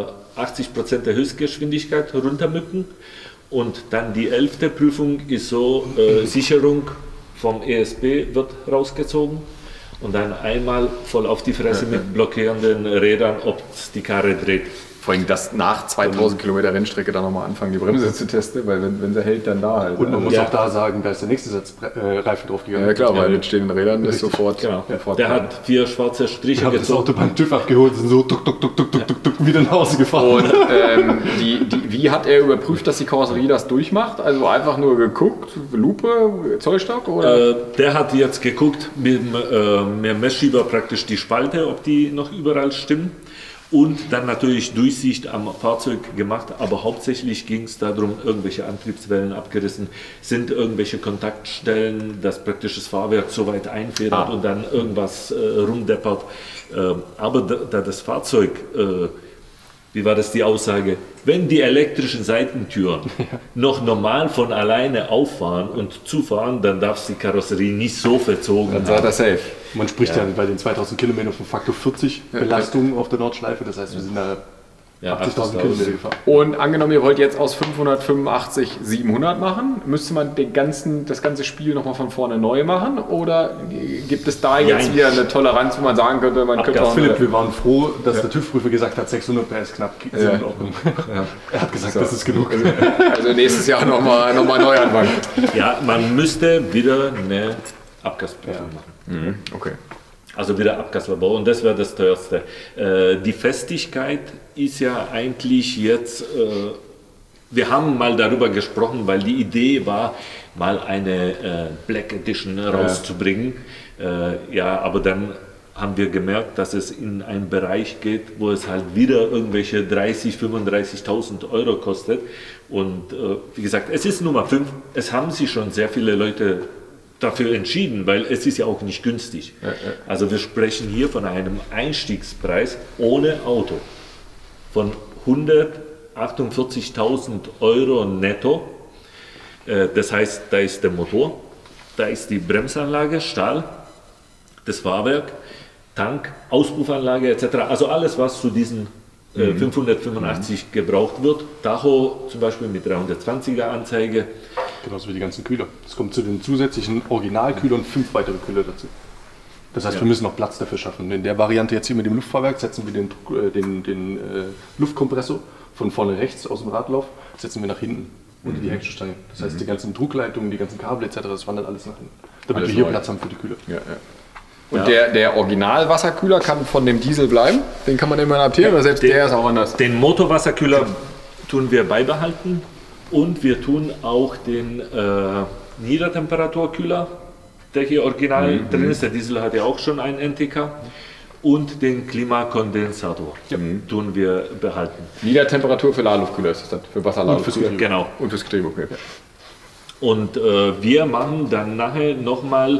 80% der Höchstgeschwindigkeit runtermücken. Und dann die 11. Prüfung ist so, Sicherung vom ESP wird rausgezogen. Und dann einmal voll auf die Fresse mit blockierenden Rädern, ob die Karre dreht. Vor allem das nach 2000 Kilometer Rennstrecke dann nochmal anfangen, die Bremse zu testen, weil wenn sie hält, dann da halt. Und man muss auch da sagen, da ist der nächste Satz Reifen drauf gegangen. Ja klar, weil mit stehenden Rädern ist sofort. Genau. Der hat 4 schwarze Striche gezogen. Das Auto beim TÜV abgeholt, sind so tuk, tuk, tuk, tuk, tuk, tuk, tuk, wieder nach Hause gefahren. Und wie hat er überprüft, dass die Karosserie das durchmacht? Also einfach nur geguckt, Lupe, Zollstock? Oder? Der hat jetzt geguckt mit dem Messschieber praktisch die Spalte, ob die noch überall stimmen. Und dann natürlich Durchsicht am Fahrzeug gemacht, aber hauptsächlich ging es darum, irgendwelche Antriebswellen abgerissen, sind irgendwelche Kontaktstellen, dass praktisch das Fahrwerk so weit einfedert und dann irgendwas rumdeppert. Aber da das Fahrzeug, wie war das die Aussage, wenn die elektrischen Seitentüren noch normal von alleine auffahren und zufahren, dann darf die Karosserie nicht so verzogen dann sei das safe. Man spricht ja bei den 2000 Kilometern von Faktor 40 Belastung auf der Nordschleife, das heißt, wir sind da 80.000 Kilometer gefahren. Und angenommen, ihr wollt jetzt aus 585 700 machen, müsste man das ganze Spiel nochmal von vorne neu machen? Oder gibt es da jetzt wieder eine Toleranz, wo man sagen könnte, man könnte auch... Philipp, wir waren froh, dass der TÜV-Prüfer gesagt hat, 600 PS knapp sind in Ordnung. Er hat gesagt, das ist genug. Also nächstes Jahr nochmal neu anfangen. Ja, man müsste wieder eine Abgasprüfung machen. Okay. Also wieder Abgaslabor und das wäre das teuerste. Die Festigkeit ist ja eigentlich jetzt, wir haben mal darüber gesprochen, weil die Idee war, mal eine Black Edition rauszubringen. Aber dann haben wir gemerkt, dass es in einen Bereich geht, wo es halt wieder irgendwelche 30.000, 35.000 Euro kostet. Und wie gesagt, es ist Nummer 5, es haben sich schon sehr viele Leute dafür entschieden, weil es ist ja auch nicht günstig. Also wir sprechen hier von einem Einstiegspreis ohne Auto von 148.000 Euro netto. Das heißt, da ist der Motor, da ist die Bremsanlage, Stahl, das Fahrwerk, Tank, Auspuffanlage etc. Also alles, was zu diesen 585 gebraucht wird. Tacho zum Beispiel mit 320er Anzeige. Genauso wie die ganzen Kühler. Es kommt zu den zusätzlichen Originalkühlern 5 weitere Kühler dazu. Das heißt, wir müssen noch Platz dafür schaffen. In der Variante jetzt hier mit dem Luftfahrwerk setzen wir den Luftkompressor von vorne rechts aus dem Radlauf, setzen wir nach hinten unter die Heckstange. Das heißt, die ganzen Druckleitungen, die ganzen Kabel etc., das wandert alles nach hinten. Damit wir hier Platz haben für die Kühler. Und der Originalwasserkühler kann von dem Diesel bleiben? Den kann man immer adaptieren oder selbst der ist auch anders? Den Motorwasserkühler tun wir beibehalten und wir tun auch den Niedertemperaturkühler, der hier original drin ist. Der Diesel hat ja auch schon einen NTK. Und den Klimakondensator tun wir behalten. Niedertemperatur für Ladeluftkühler ist das dann? Für Wasserladeluftkühler? Genau. Und fürs Getriebe, okay. Und wir machen dann nachher nochmal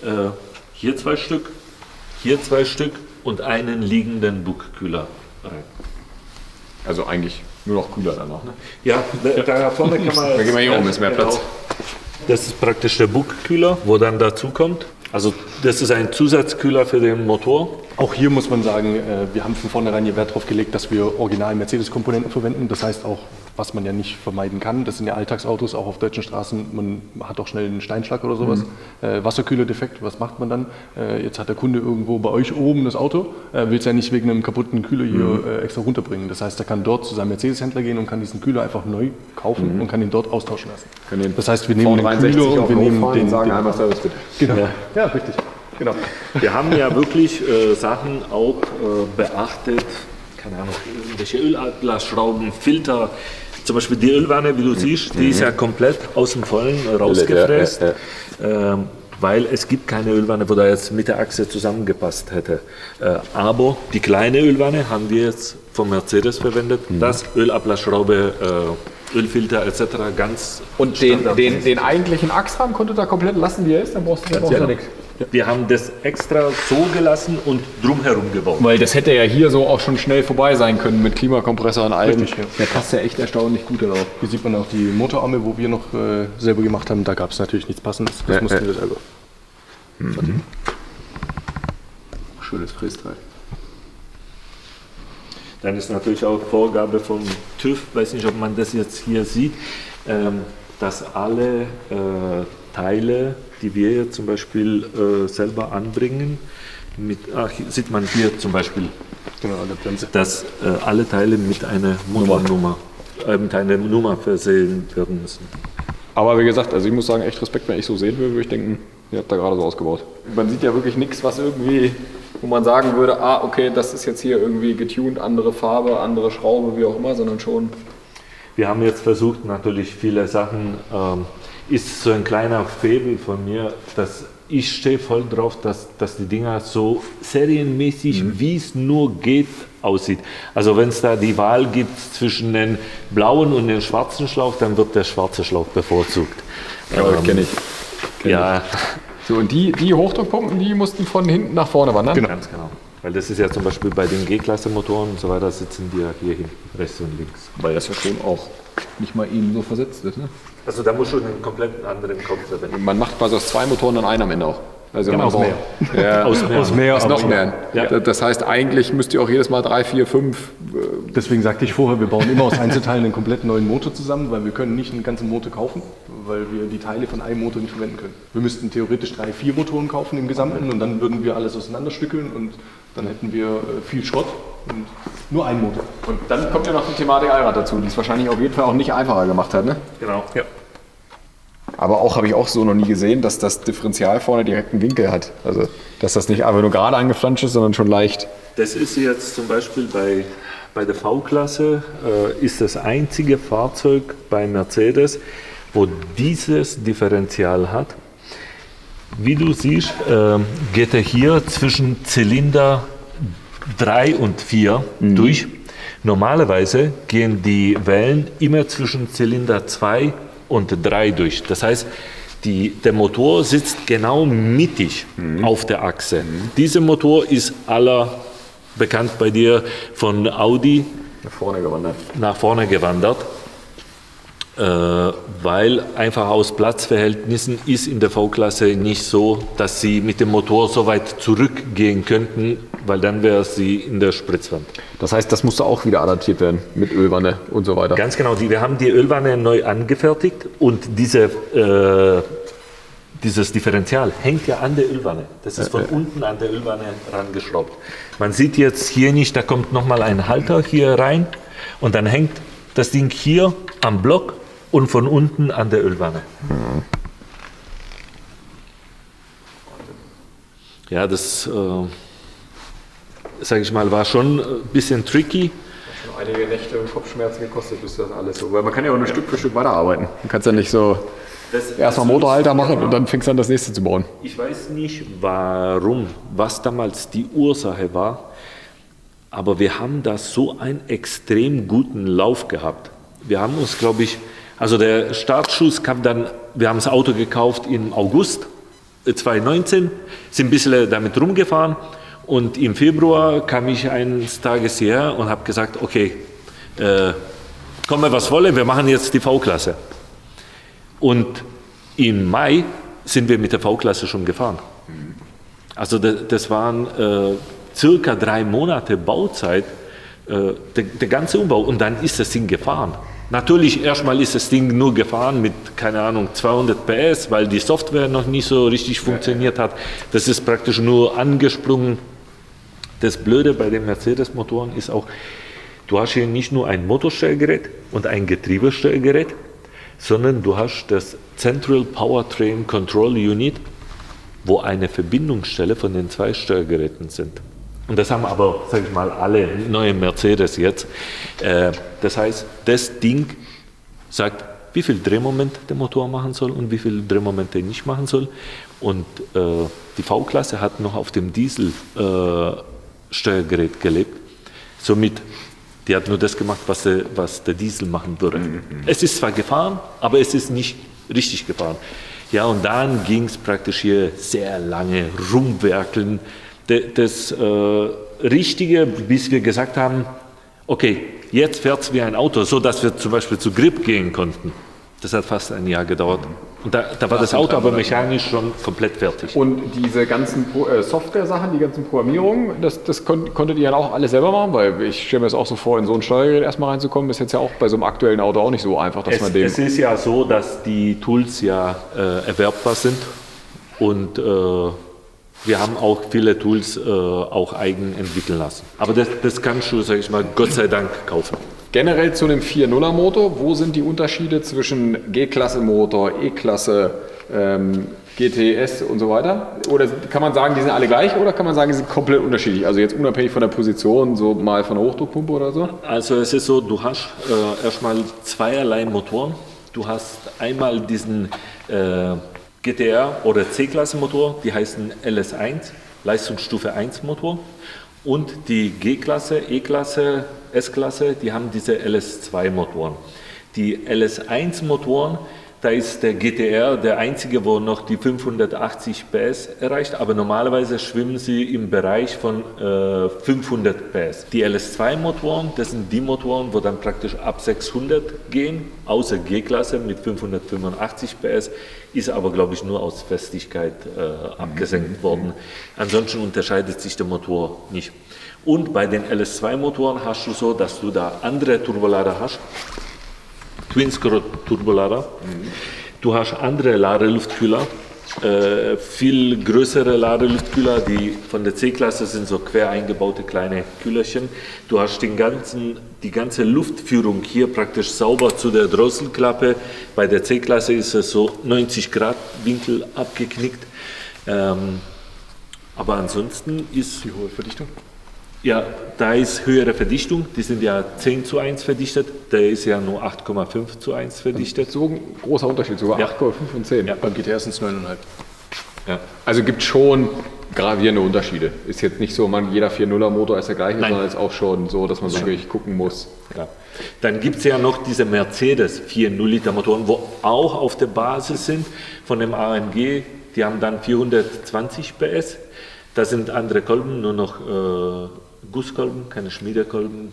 hier 2 Stück, hier 2 Stück und einen liegenden Bugkühler rein. Also eigentlich nur noch Kühler danach, ne? Ja, da vorne kann man... Da gehen wir hier oben, ist mehr Platz. Das ist praktisch der Bugkühler, wo dann dazu kommt. Also das ist ein Zusatzkühler für den Motor. Auch hier muss man sagen, wir haben von vornherein hier Wert darauf gelegt, dass wir original Mercedes-Komponenten verwenden. Das heißt auch, was man ja nicht vermeiden kann, das sind ja Alltagsautos, auch auf deutschen Straßen, man hat auch schnell einen Steinschlag oder sowas. Wasserkühlerdefekt, was macht man dann? Jetzt hat der Kunde irgendwo bei euch oben das Auto, will es ja nicht wegen einem kaputten Kühler hier extra runterbringen. Das heißt, er kann dort zu seinem Mercedes-Händler gehen und kann diesen Kühler einfach neu kaufen und kann ihn dort austauschen lassen. Das heißt, wir nehmen den Kühler und wir nehmen den sagen einmal Service bitte. Genau. Ja, richtig. Genau. Wir haben ja wirklich Sachen auch beachtet, keine Ahnung, irgendwelche Ölablassschrauben, Filter, zum Beispiel die Ölwanne, wie du siehst, die ist ja komplett aus dem Vollen rausgefräst, weil es gibt keine Ölwanne, wo da jetzt mit der Achse zusammengepasst hätte. Aber die kleine Ölwanne haben wir jetzt von Mercedes verwendet, das Ölablassschraube, Ölfilter etc. ganz. Und den eigentlichen Achsrahmen konntet ihr da komplett lassen, wie er ist, dann brauchst du nichts. Wir haben das extra so gelassen und drumherum gebaut. Weil das hätte ja hier so auch schon schnell vorbei sein können mit Klimakompressor und allem. Richtig, ja. Der passt ja echt erstaunlich gut darauf. Hier sieht man auch die Motorarme, wo wir noch selber gemacht haben. Da gab es natürlich nichts Passendes. Das mussten wir selber. Schönes Frästeil. Dann ist natürlich auch Vorgabe vom TÜV, weiß nicht, ob man das jetzt hier sieht, dass alle Teile, die wir jetzt zum Beispiel selber anbringen, sieht man hier zum Beispiel, Genau, dass alle Teile mit einer Motornummer, mit einer Nummer versehen werden müssen. Aber wie gesagt, also ich muss sagen, echt Respekt, wenn ich so sehen würde ich denken, ihr habt da gerade so ausgebaut. Man sieht ja wirklich nichts, was irgendwie, wo man sagen würde, okay, das ist jetzt hier irgendwie getuned, andere Farbe, andere Schraube, wie auch immer, sondern schon. Wir haben jetzt versucht, natürlich viele Sachen, ist so ein kleiner Faible von mir, dass ich stehe voll drauf, dass die Dinger so serienmäßig, wie es nur geht, aussieht. Also wenn es da die Wahl gibt zwischen den blauen und den schwarzen Schlauch, dann wird der schwarze Schlauch bevorzugt. Ja, kenne ich. Ja. So, und die Hochdruckpumpen, die mussten von hinten nach vorne wandern? Genau. Ganz genau. Weil das ist ja zum Beispiel bei den G-Klasse-Motoren und so weiter, sitzen die ja hier hinten, rechts und links. Weil das ja schon auch nicht mal eben so versetzt ist, ne? Also da muss schon einen komplett anderen Kopf verwenden. Man macht quasi aus 2 Motoren dann einen am Ende auch. Also Genau, aus mehr. Ja, Aus mehr. Ist noch mehr. Ja. Das heißt, eigentlich müsst ihr auch jedes Mal 3, 4, 5. Deswegen sagte ich vorher, wir bauen immer aus Einzelteilen einen komplett neuen Motor zusammen, weil wir können nicht einen ganzen Motor kaufen, weil wir die Teile von einem Motor nicht verwenden können. Wir müssten theoretisch 3, 4 Motoren kaufen im Gesamten und dann würden wir alles auseinanderstückeln und dann hätten wir viel Schrott und nur einen Motor. Und dann kommt ja noch die Thematik Allrad dazu, die es wahrscheinlich auf jeden Fall auch nicht einfacher gemacht hat, ne? Genau. Ja. Aber auch habe ich auch so noch nie gesehen, dass das Differential vorne direkt einen Winkel hat. Also, dass das nicht einfach nur gerade angeflanscht ist, sondern schon leicht. Das ist jetzt zum Beispiel bei der V-Klasse, ist das einzige Fahrzeug bei Mercedes, wo dieses Differential hat. Wie du siehst, geht er hier zwischen Zylinder 3 und 4 durch. Normalerweise gehen die Wellen immer zwischen Zylinder 2 und 3 durch. Das heißt, der Motor sitzt genau mittig auf der Achse. Dieser Motor ist bekannt bei dir von Audi nach vorne gewandert. Weil einfach aus Platzverhältnissen ist in der V-Klasse nicht so, dass sie mit dem Motor so weit zurückgehen könnten, weil dann wäre sie in der Spritzwand. Das heißt, das musste auch wieder adaptiert werden mit Ölwanne und so weiter. Ganz genau, wir haben die Ölwanne neu angefertigt und dieses Differential hängt ja an der Ölwanne. Das ist von unten an der Ölwanne rangeschraubt. Man sieht jetzt hier nicht, da kommt nochmal ein Halter hier rein und dann hängt das Ding hier am Block und von unten an der Ölwanne. Ja, das, sage ich mal, war schon ein bisschen tricky. Hat schon einige Nächte und Kopfschmerzen gekostet, bis das alles so. Weil man kann ja auch nur Stück für Stück weiterarbeiten. Man kann es ja nicht so erstmal Motorhalter machen und dann fängst du an, das nächste zu bauen. Ich weiß nicht, was damals die Ursache war, aber wir haben da so einen extrem guten Lauf gehabt. Wir haben uns, glaube ich, also der Startschuss kam dann, wir haben das Auto gekauft im August 2019, sind ein bisschen damit rumgefahren und im Februar kam ich eines Tages hierher und habe gesagt, okay, komme was wolle, wir machen jetzt die V-Klasse. Und im Mai sind wir mit der V-Klasse schon gefahren. Also das waren circa 3 Monate Bauzeit, der ganze Umbau und dann ist das Ding gefahren. Natürlich, erstmal ist das Ding nur gefahren mit, keine Ahnung, 200 PS, weil die Software noch nicht so richtig funktioniert hat. Das ist praktisch nur angesprungen. Das Blöde bei den Mercedes-Motoren ist auch, du hast hier nicht nur ein Motorsteuergerät und ein Getriebesteuergerät, sondern du hast das Central Powertrain Control Unit, wo eine Verbindungsstelle von den 2 Steuergeräten sind. Und das haben aber, sage ich mal, alle neuen Mercedes jetzt. Das heißt, das Ding sagt, wie viel Drehmoment der Motor machen soll und wie viel Drehmoment er nicht machen soll. Und die V-Klasse hat noch auf dem Diesel-Steuergerät gelebt. Somit, die hat nur das gemacht, was der Diesel machen würde. Es ist zwar gefahren, aber es ist nicht richtig gefahren. Ja, und dann ging es praktisch hier sehr lange rumwerkeln. Das Richtige, bis wir gesagt haben, okay, jetzt fährt es wie ein Auto, so dass wir zum Beispiel zu Grip gehen konnten. Das hat fast ein Jahr gedauert. Und da war das Auto aber mechanisch schon komplett fertig. Und diese ganzen Software-Sachen, die ganzen Programmierungen, das konntet ihr dann auch alles selber machen? Weil ich stelle mir das auch so vor, in so ein Steuergerät erstmal reinzukommen, ist jetzt ja auch bei so einem aktuellen Auto auch nicht so einfach, dass man den... Es ist ja so, dass die Tools ja erwerbbar sind und wir haben auch viele Tools auch eigen entwickeln lassen. Aber das kannst du, sag ich mal, Gott sei Dank kaufen. Generell zu einem 4.0er Motor, wo sind die Unterschiede zwischen G-Klasse Motor, E-Klasse, GTS und so weiter? Oder kann man sagen, die sind alle gleich oder kann man sagen, die sind komplett unterschiedlich? Also jetzt unabhängig von der Position, so mal von der Hochdruckpumpe oder so? Also es ist so, du hast erstmal zweierlei Motoren. Du hast einmal diesen GTR oder C-Klasse Motor, die heißen LS1, Leistungsstufe 1 Motor. Und die G-Klasse, E-Klasse, S-Klasse, die haben diese LS2-Motoren. Die LS1-Motoren, da ist der GTR der einzige, wo noch die 580 PS erreicht, aber normalerweise schwimmen sie im Bereich von 500 PS. Die LS2-Motoren, das sind die Motoren, wo dann praktisch ab 600 gehen, außer G-Klasse mit 585 PS, ist aber, glaube ich, nur aus Festigkeit abgesenkt worden. Ansonsten unterscheidet sich der Motor nicht. Und bei den LS2-Motoren hast du so, dass du da andere Turbolader hast, Twin-Scroll-Turbolader. Du hast andere Ladeluftkühler, viel größere Ladeluftkühler, die von der C-Klasse sind so quer eingebaute kleine Kühlerchen. Du hast die ganze Luftführung hier praktisch sauber zu der Drosselklappe. Bei der C-Klasse ist es so 90 Grad Winkel abgeknickt. Aber ansonsten ist die hohe Verdichtung. Ja, da ist höhere Verdichtung, die sind ja 10:1 verdichtet, der ist ja nur 8,5:1 verdichtet. So ein großer Unterschied, sogar 8,5 und 10. Ja, beim GTR sind es 9,5. Ja. Also gibt schon gravierende Unterschiede. Ist jetzt nicht so, jeder 4.0er Motor ist der gleiche, sondern ist auch schon so, dass man wirklich gucken muss. Ja. Dann gibt es ja noch diese Mercedes 4,0 Liter Motoren, wo auch auf der Basis sind von dem AMG, die haben dann 420 PS. Da sind andere Kolben, nur noch Gusskolben, keine Schmiedekolben.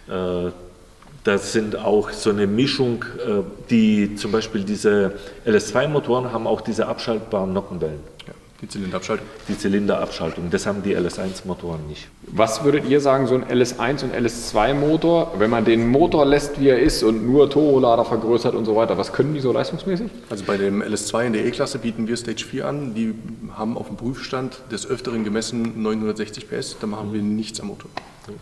Das sind auch so eine Mischung, die zum Beispiel diese LS2-Motoren haben auch diese abschaltbaren Nockenwellen. Ja, die Zylinderabschaltung. Die Zylinderabschaltung, das haben die LS1-Motoren nicht. Was würdet ihr sagen, so ein LS1 und LS2-Motor, wenn man den Motor lässt, wie er ist und nur Turbolader vergrößert und so weiter, was können die so leistungsmäßig? Also bei dem LS2 in der E-Klasse bieten wir Stage 4 an. Die haben auf dem Prüfstand des Öfteren gemessen 960 PS, da machen wir nichts am Motor.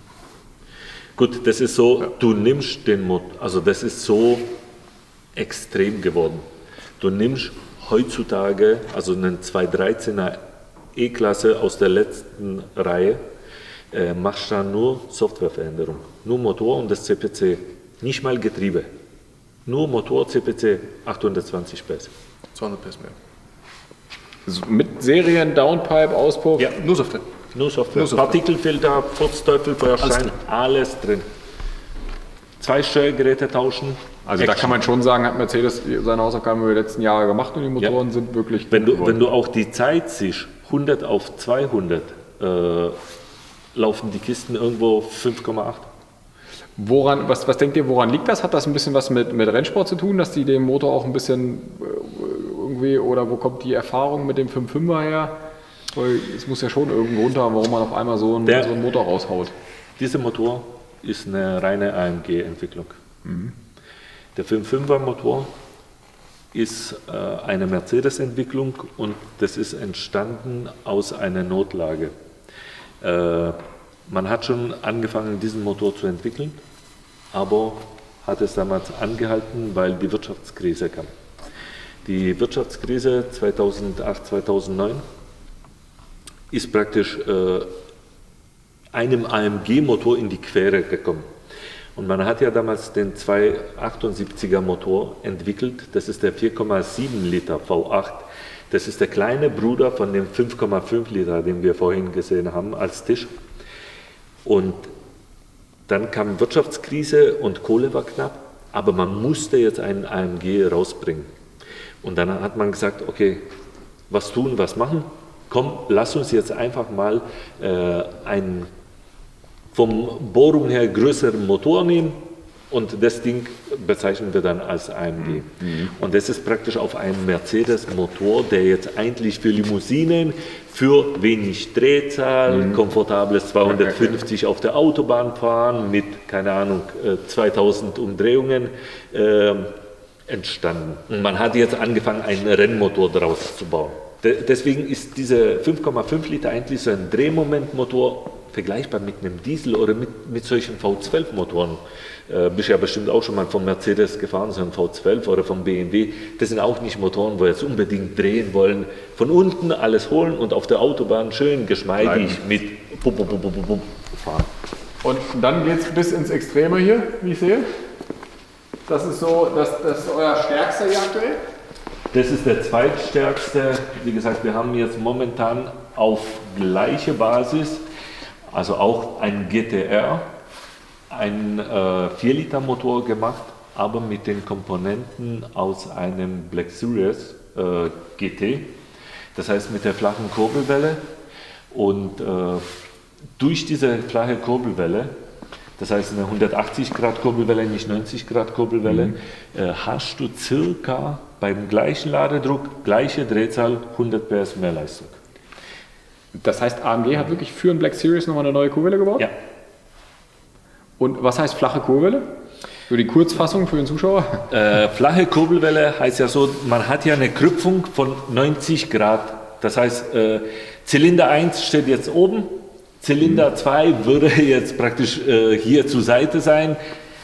Gut, das ist so, du nimmst den Motor, also das ist so extrem geworden. Du nimmst heutzutage, also einen 213er E-Klasse aus der letzten Reihe, machst da nur Softwareveränderung, nur Motor und das CPC, nicht mal Getriebe, nur Motor, CPC, 820 PS. 200 PS mehr. Also mit Serien, Downpipe, Auspuff? Ja, nur Software. Nur Software. Partikelfilter, Furzteufel, Feuerstein, alles drin. 2 Steuergeräte tauschen. Also da kann man schon sagen, hat Mercedes seine Hausaufgaben über die letzten Jahre gemacht und die Motoren sind wirklich wenn du auch die Zeit siehst, 100 auf 200, laufen die Kisten irgendwo 5,8. Was denkt ihr, woran liegt das? Hat das ein bisschen was mit Rennsport zu tun, dass die den Motor auch ein bisschen irgendwie, oder wo kommt die Erfahrung mit dem 5.5er her? Weil es muss ja schon irgendwo runter, warum man auf einmal so einen Motor raushaut. Dieser Motor ist eine reine AMG-Entwicklung. Der 5.5er Motor ist eine Mercedes-Entwicklung und das ist entstanden aus einer Notlage. Man hat schon angefangen, diesen Motor zu entwickeln, aber hat es damals angehalten, weil die Wirtschaftskrise kam. Die Wirtschaftskrise 2008, 2009 ist praktisch einem AMG-Motor in die Quere gekommen. Und man hat ja damals den 278er Motor entwickelt, das ist der 4,7 Liter V8. Das ist der kleine Bruder von dem 5,5 Liter, den wir vorhin gesehen haben als Tisch. Und dann kam Wirtschaftskrise und Kohle war knapp, aber man musste jetzt einen AMG rausbringen. Und dann hat man gesagt, okay, was tun, was machen? Komm, lass uns jetzt einfach mal einen vom Bohrung her größeren Motor nehmen und das Ding bezeichnen wir dann als AMG. Und das ist praktisch auf einem Mercedes-Motor, der jetzt eigentlich für Limousinen, für wenig Drehzahl, komfortables 250 auf der Autobahn fahren mit, keine Ahnung, 2000 Umdrehungen entstanden. Und man hat jetzt angefangen, einen Rennmotor daraus zu bauen. Deswegen ist diese 5,5 Liter eigentlich so ein Drehmomentmotor vergleichbar mit einem Diesel oder mit solchen V12-Motoren. Bist ja bestimmt auch schon mal von Mercedes gefahren, so ein V12 oder vom BMW. Das sind auch nicht Motoren, wo jetzt unbedingt drehen wollen. Von unten alles holen und auf der Autobahn schön geschmeidig mit fahren. Und dann geht es bis ins Extreme hier, wie ich sehe. Das ist so, das ist euer stärkster hier aktuell? Das ist der zweitstärkste. Wie gesagt, wir haben jetzt momentan auf gleiche Basis, also auch ein GTR, einen 4-Liter-Motor gemacht, aber mit den Komponenten aus einem Black Series GT. Das heißt mit der flachen Kurbelwelle. Und durch diese flache Kurbelwelle, das heißt eine 180 Grad Kurbelwelle, nicht 90 Grad Kurbelwelle, hast du circa beim gleichen Ladedruck, gleiche Drehzahl, 100 PS mehr Leistung. Das heißt, AMG hat wirklich für ein Black Series nochmal eine neue Kurbelwelle gebaut? Ja. Und was heißt flache Kurbelwelle? Für die Kurzfassung für den Zuschauer? Flache Kurbelwelle heißt ja so, man hat ja eine Krüpfung von 90 Grad. Das heißt, Zylinder 1 steht jetzt oben, Zylinder 2 würde jetzt praktisch hier zur Seite sein,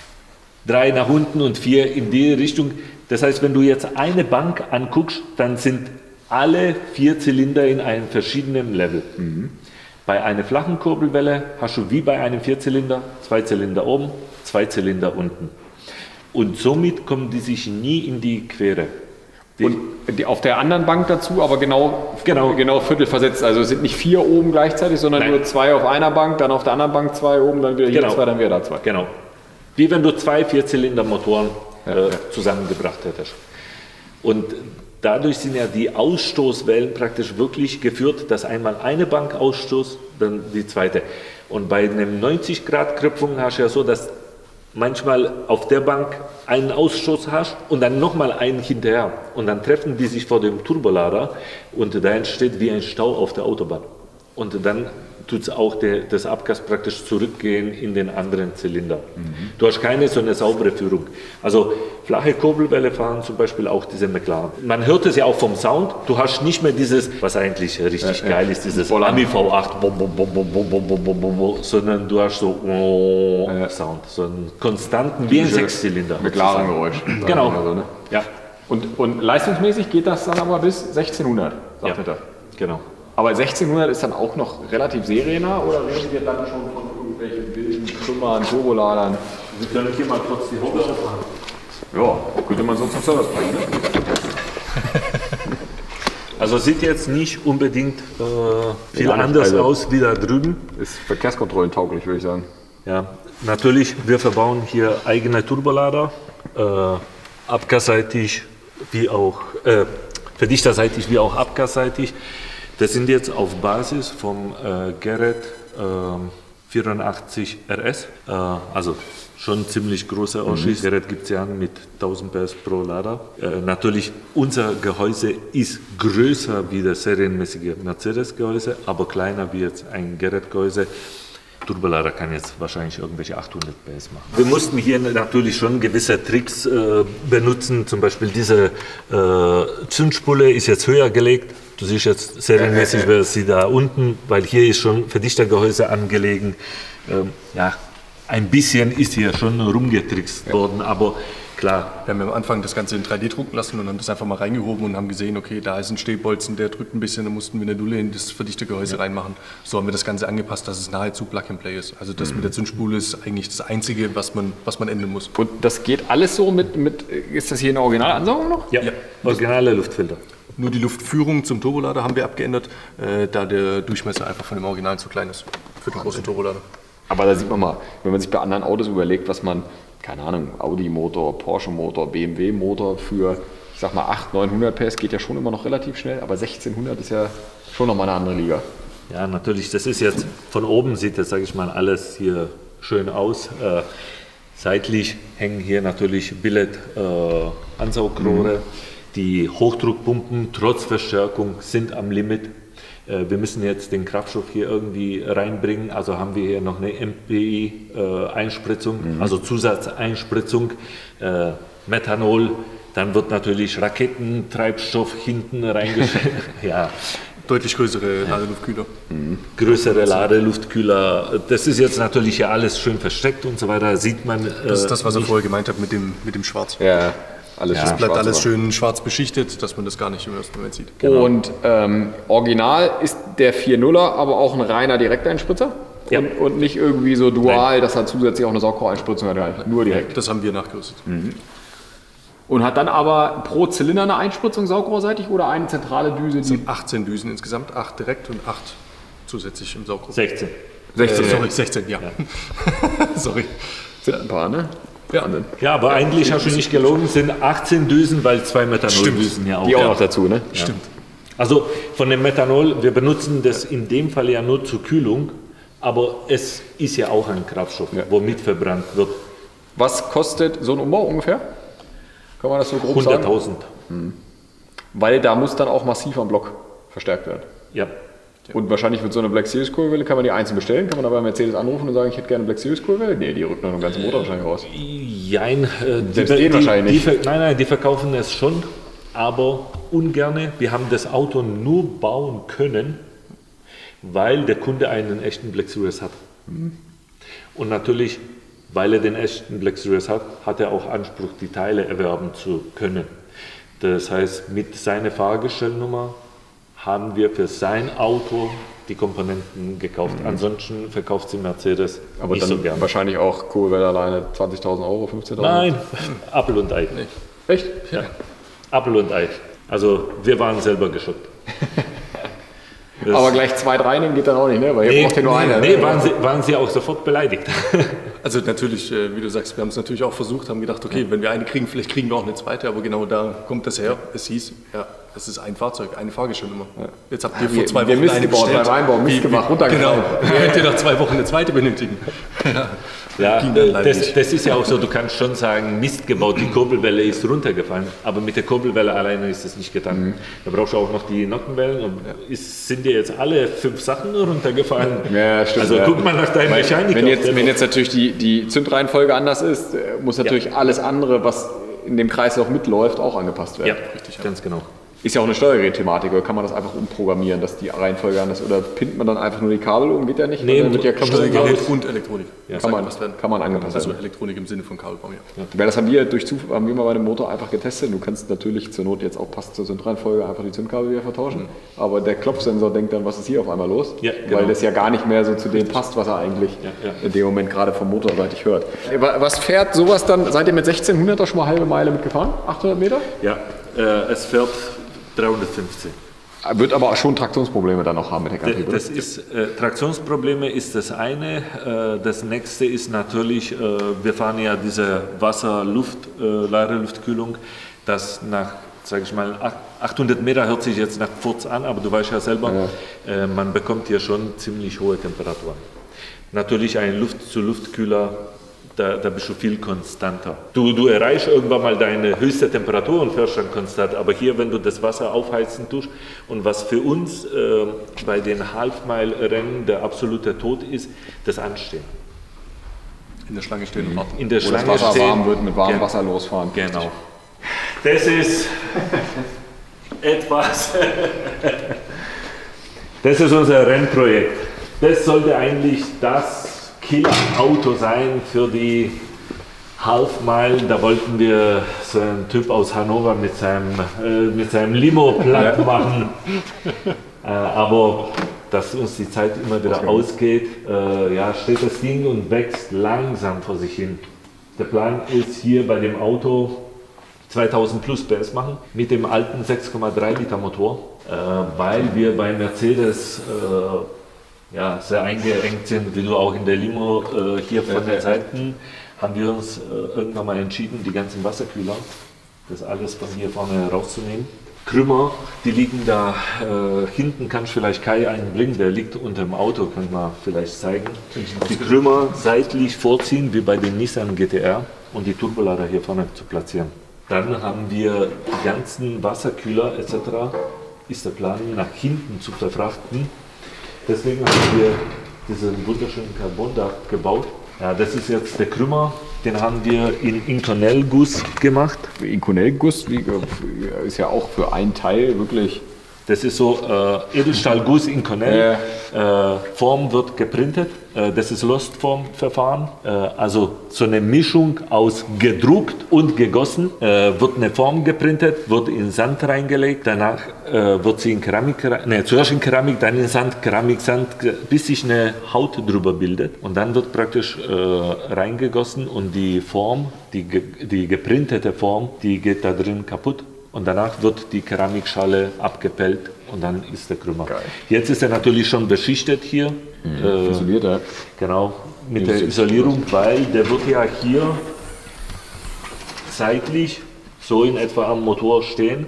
3 nach unten und 4 in die Richtung. Das heißt, wenn du jetzt eine Bank anguckst, dann sind alle 4 Zylinder in einem verschiedenen Level. Bei einer flachen Kurbelwelle hast du wie bei einem 4-Zylinder, 2 Zylinder oben, 2 Zylinder unten. Und somit kommen die sich nie in die Quere. Und die auf der anderen Bank dazu, aber genau Viertel versetzt. Also es sind nicht 4 oben gleichzeitig, sondern nur 2 auf einer Bank, dann auf der anderen Bank 2 oben, dann wieder hier 2, dann wieder da 2. Genau. Wie wenn du 2 4-Zylinder-Motoren zusammengebracht hättest. Und dadurch sind ja die Ausstoßwellen praktisch wirklich geführt, dass einmal eine Bank ausstoßt, dann die zweite. Und bei einem 90 Grad Krüpfung hast du ja so, dass manchmal auf der Bank einen Ausstoß hast und dann nochmal einen hinterher. Und dann treffen die sich vor dem Turbolader und da entsteht wie ein Stau auf der Autobahn. Und dann tut es auch das Abgas praktisch zurückgehen in den anderen Zylinder. Du hast keine so eine saubere Führung. Also flache Kurbelwelle fahren zum Beispiel auch diese McLaren. Man hört es ja auch vom Sound. Du hast nicht mehr dieses, was eigentlich richtig geil ist, dieses Ami V8, sondern du hast so Sound, so einen konstanten, wie ein Sechszylinder. McLaren-Geräusch. Genau. Also, ne? Ja. Und leistungsmäßig geht das dann aber bis 1600, sagt er. Genau. Aber 1600 ist dann auch noch relativ seriennah oder reden wir dann schon von irgendwelchen wilden Trümmern, Turboladern? Wir können hier mal kurz die Haube aufmachen. Ja, könnte man sonst noch Service bringen, ne? Also sieht jetzt nicht unbedingt viel anders aus wie da drüben. Ist verkehrskontrollentauglich, würde ich sagen. Ja, natürlich, wir verbauen hier eigene Turbolader, abgasseitig wie auch, verdichterseitig wie auch abgasseitig. Das sind jetzt auf Basis vom Garrett 84 RS, also schon ziemlich großer Ausschuss. Garrett gibt es ja mit 1000 PS pro Lader. Natürlich, unser Gehäuse ist größer wie das serienmäßige Mercedes-Gehäuse, aber kleiner wie jetzt ein Garrett-Gehäuse. Turbolader kann jetzt wahrscheinlich irgendwelche 800 PS machen. Wir mussten hier natürlich schon gewisse Tricks benutzen, zum Beispiel diese Zündspule ist jetzt höher gelegt. Du siehst jetzt serienmäßig, wäre sie da unten, weil hier ist schon Verdichtergehäuse angelegt. Ja, ein bisschen ist hier schon rumgetrickst worden, aber klar. Wir haben am Anfang das Ganze in 3D drucken lassen und haben das einfach mal reingehoben und haben gesehen, okay, da ist ein Stehbolzen, der drückt ein bisschen, dann mussten wir eine Dulle in das Verdichtergehäuse reinmachen. So haben wir das Ganze angepasst, dass es nahezu Plug and Play ist. Also das mit der Zündspule ist eigentlich das Einzige, was man ändern muss. Und das geht alles so mit ist das hier eine Originalansaugung noch? Ja, originale Luftfilter. Nur die Luftführung zum Turbolader haben wir abgeändert, da der Durchmesser einfach von dem Original zu klein ist für den großen Turbolader. Aber da sieht man mal, wenn man sich bei anderen Autos überlegt, was man, keine Ahnung, Audi-Motor, Porsche-Motor, BMW-Motor für, ich sag mal 800, 900 PS geht ja schon immer noch relativ schnell, aber 1600 ist ja schon nochmal eine andere Liga. Ja, natürlich, das ist jetzt, von oben sieht das, sage ich mal, alles hier schön aus. Seitlich hängen hier natürlich Billet-Ansaugrohre. Die Hochdruckpumpen trotz Verstärkung sind am Limit. Wir müssen jetzt den Kraftstoff hier irgendwie reinbringen, also haben wir hier noch eine MPI-Einspritzung, also Zusatzeinspritzung, Methanol, dann wird natürlich Raketentreibstoff hinten reingestellt. Ja. Deutlich größere Ladeluftkühler. Größere Ladeluftkühler, das ist jetzt natürlich ja alles schön versteckt und so weiter, sieht man. Das ist das, was er vorher gemeint hat mit dem Schwarz. Ja. Alles es bleibt alles schön schwarz beschichtet, dass man das gar nicht im ersten Moment sieht. Genau. Und original ist der 4.0er aber auch ein reiner Direkteinspritzer? Ja. Und nicht irgendwie so dual, dass er zusätzlich auch eine Saugrohreinspritzung hat, nur direkt. Das haben wir nachgerüstet. Und hat dann aber pro Zylinder eine Einspritzung saugrohrseitig oder eine zentrale Düse? Es sind 18 Düsen insgesamt, 8 direkt und 8 zusätzlich im Saugrohr. 16. 16, ja. Sorry. Sind ein paar, ne? Ja, aber eigentlich hast du nicht gelogen, es sind 18 Düsen, weil 2 Methanol-Düsen ja auch. Die auch noch dazu, ne? Ja. Stimmt. Also von dem Methanol, wir benutzen das in dem Fall ja nur zur Kühlung, aber es ist ja auch ein Kraftstoff, womit verbrannt wird. Was kostet so ein Umbau ungefähr? Kann man das so grob sagen? 100.000. Weil da muss dann auch massiv am Block verstärkt werden. Ja. Und wahrscheinlich wird so eine Black Series Kurbelwelle, kann man die einzeln bestellen? Kann man da bei Mercedes anrufen und sagen, ich hätte gerne eine Black Series Kurbelwelle? Nee, die rücken dann den ganzen Motor wahrscheinlich raus. Jein, wahrscheinlich nicht. Nein, die verkaufen es schon, aber ungerne. Wir haben das Auto nur bauen können, weil der Kunde einen echten Black Series hat. Und natürlich, weil er den echten Black Series hat, hat er auch Anspruch, die Teile erwerben zu können. Das heißt, mit seiner Fahrgestellnummer haben wir für sein Auto die Komponenten gekauft. Ansonsten verkauft sie Mercedes aber nicht dann so gern. Wahrscheinlich auch Kurbelwelle alleine 20.000 Euro, 15.000 Euro? Nein, Apfel und Ei. Nicht. Echt? Ja. Apfel und Ei. Also wir waren selber geschockt. Aber gleich 2, 3 nehmen geht dann auch nicht, ne? Weil ihr braucht ja nur eine. Nee, waren sie auch sofort beleidigt. Also natürlich, wie du sagst, wir haben es natürlich auch versucht, haben gedacht, okay, wenn wir eine kriegen, vielleicht kriegen wir auch eine zweite, aber genau da kommt das her. Es hieß, ja, es ist ein Fahrzeug, eine Fahrgestellnummer. Ja. Jetzt habt ihr vor 2 Wochen Mist eine bestellt. Bei Weinbau Mist gemacht, runtergefallen. Genau, ihr hättet nach 2 Wochen eine zweite benötigen. Ja, das ist ja auch so, du kannst schon sagen, Mist gebaut, die Kurbelwelle ist runtergefallen, aber mit der Kurbelwelle alleine ist das nicht getan. Da brauchst du auch noch die Nockenwellen und sind dir jetzt alle 5 Sachen runtergefallen? Ja, stimmt. Also guck mal nach deinem Mechaniker. Wenn jetzt natürlich die Zündreihenfolge anders ist, muss natürlich alles andere, was in dem Kreislauf mitläuft, auch angepasst werden. Ja, richtig, ganz genau. Ist ja auch eine Steuergerät-Thematik, oder kann man das einfach umprogrammieren, dass die Reihenfolge anders ist? Oder pinnt man dann einfach nur die Kabel um? Geht ja nicht? Nee, wird ja Steuergerät und Elektronik. Ja, kann man angepasst werden. Also Elektronik im Sinne von Kabelbaum, ja. Weil das haben wir mal bei dem Motor einfach getestet. Du kannst natürlich zur Not jetzt auch passend zur Zündreihenfolge einfach die Zündkabel wieder vertauschen. Aber der Klopfsensor denkt dann, was ist hier auf einmal los? Ja, genau. Weil das ja gar nicht mehr so zu dem passt, was er eigentlich in dem Moment gerade vom Motorseitig hört. Was fährt sowas dann? Seid ihr mit 1600er schon mal halbe Meile mitgefahren? 800 Meter? Ja, es fährt 315. Wird aber auch schon Traktionsprobleme dann noch haben mit Heckantrieb, das ist, Traktionsprobleme ist das eine. Das nächste ist natürlich, wir fahren ja diese Wasser-Luft-Ladeluftkühlung, das nach, sage ich mal, 800 Meter hört sich jetzt nach Furz an, aber du weißt ja selber, man bekommt hier schon ziemlich hohe Temperaturen. Natürlich ein Luft-zu-Luft-Kühler, da bist du viel konstanter. Du erreichst irgendwann mal deine höchste Temperatur und fährst dann konstant. Aber hier, wenn du das Wasser aufheizen tust und was für uns bei den Half-Mile-Rennen der absolute Tod ist, das Anstehen. In der Schlange stehen und warten. In der Schlange das Wasser stehen. warm wird, mit warmem Wasser losfahren. Genau. Das ist etwas. Das ist unser Rennprojekt. Das sollte eigentlich das Killer-Auto sein für die Half-Mile. Da wollten wir so einen Typ aus Hannover mit seinem Limo platt machen. Aber dass uns die Zeit immer wieder ausgeht, steht das Ding und wächst langsam vor sich hin. Der Plan ist hier bei dem Auto 2000 plus PS machen mit dem alten 6,3 Liter Motor, weil wir bei Mercedes sehr eingeengt sind, wie du auch in der Limo hier von den Seiten, haben wir uns irgendwann mal entschieden, die ganzen Wasserkühler das alles von hier vorne rauszunehmen. Krümmer, die liegen da hinten, kann ich vielleicht Kai einen bringen, der liegt unter dem Auto, kann man vielleicht zeigen. Die Krümmer seitlich vorziehen, wie bei den Nissan GT-R und die Turbolader hier vorne zu platzieren. Dann haben wir die ganzen Wasserkühler etc. ist der Plan, nach hinten zu verfrachten. Deswegen haben wir diesen wunderschönen Carbondach gebaut. Ja, das ist jetzt der Krümmer. Den haben wir in Inconel-Guss gemacht. Inconel-Guss ist ja auch für ein Teil wirklich... Das ist so Edelstahlguss Inconel. Form wird geprintet. Das ist Lostformverfahren. Also so eine Mischung aus gedruckt und gegossen. Wird eine Form geprintet, wird in Sand reingelegt. Danach wird sie in Keramik, zuerst in Keramik, dann in Sand, Keramik, Sand, bis sich eine Haut drüber bildet. Und dann wird praktisch reingegossen und die Form, die geprintete Form, die geht da drin kaputt. Und danach wird die Keramikschale abgepellt und dann ist der Krümmer. Geil. Jetzt ist er natürlich schon beschichtet hier. Isoliert, ja. Genau, mit der Isolierung, weil der wird ja hier seitlich so in etwa am Motor stehen.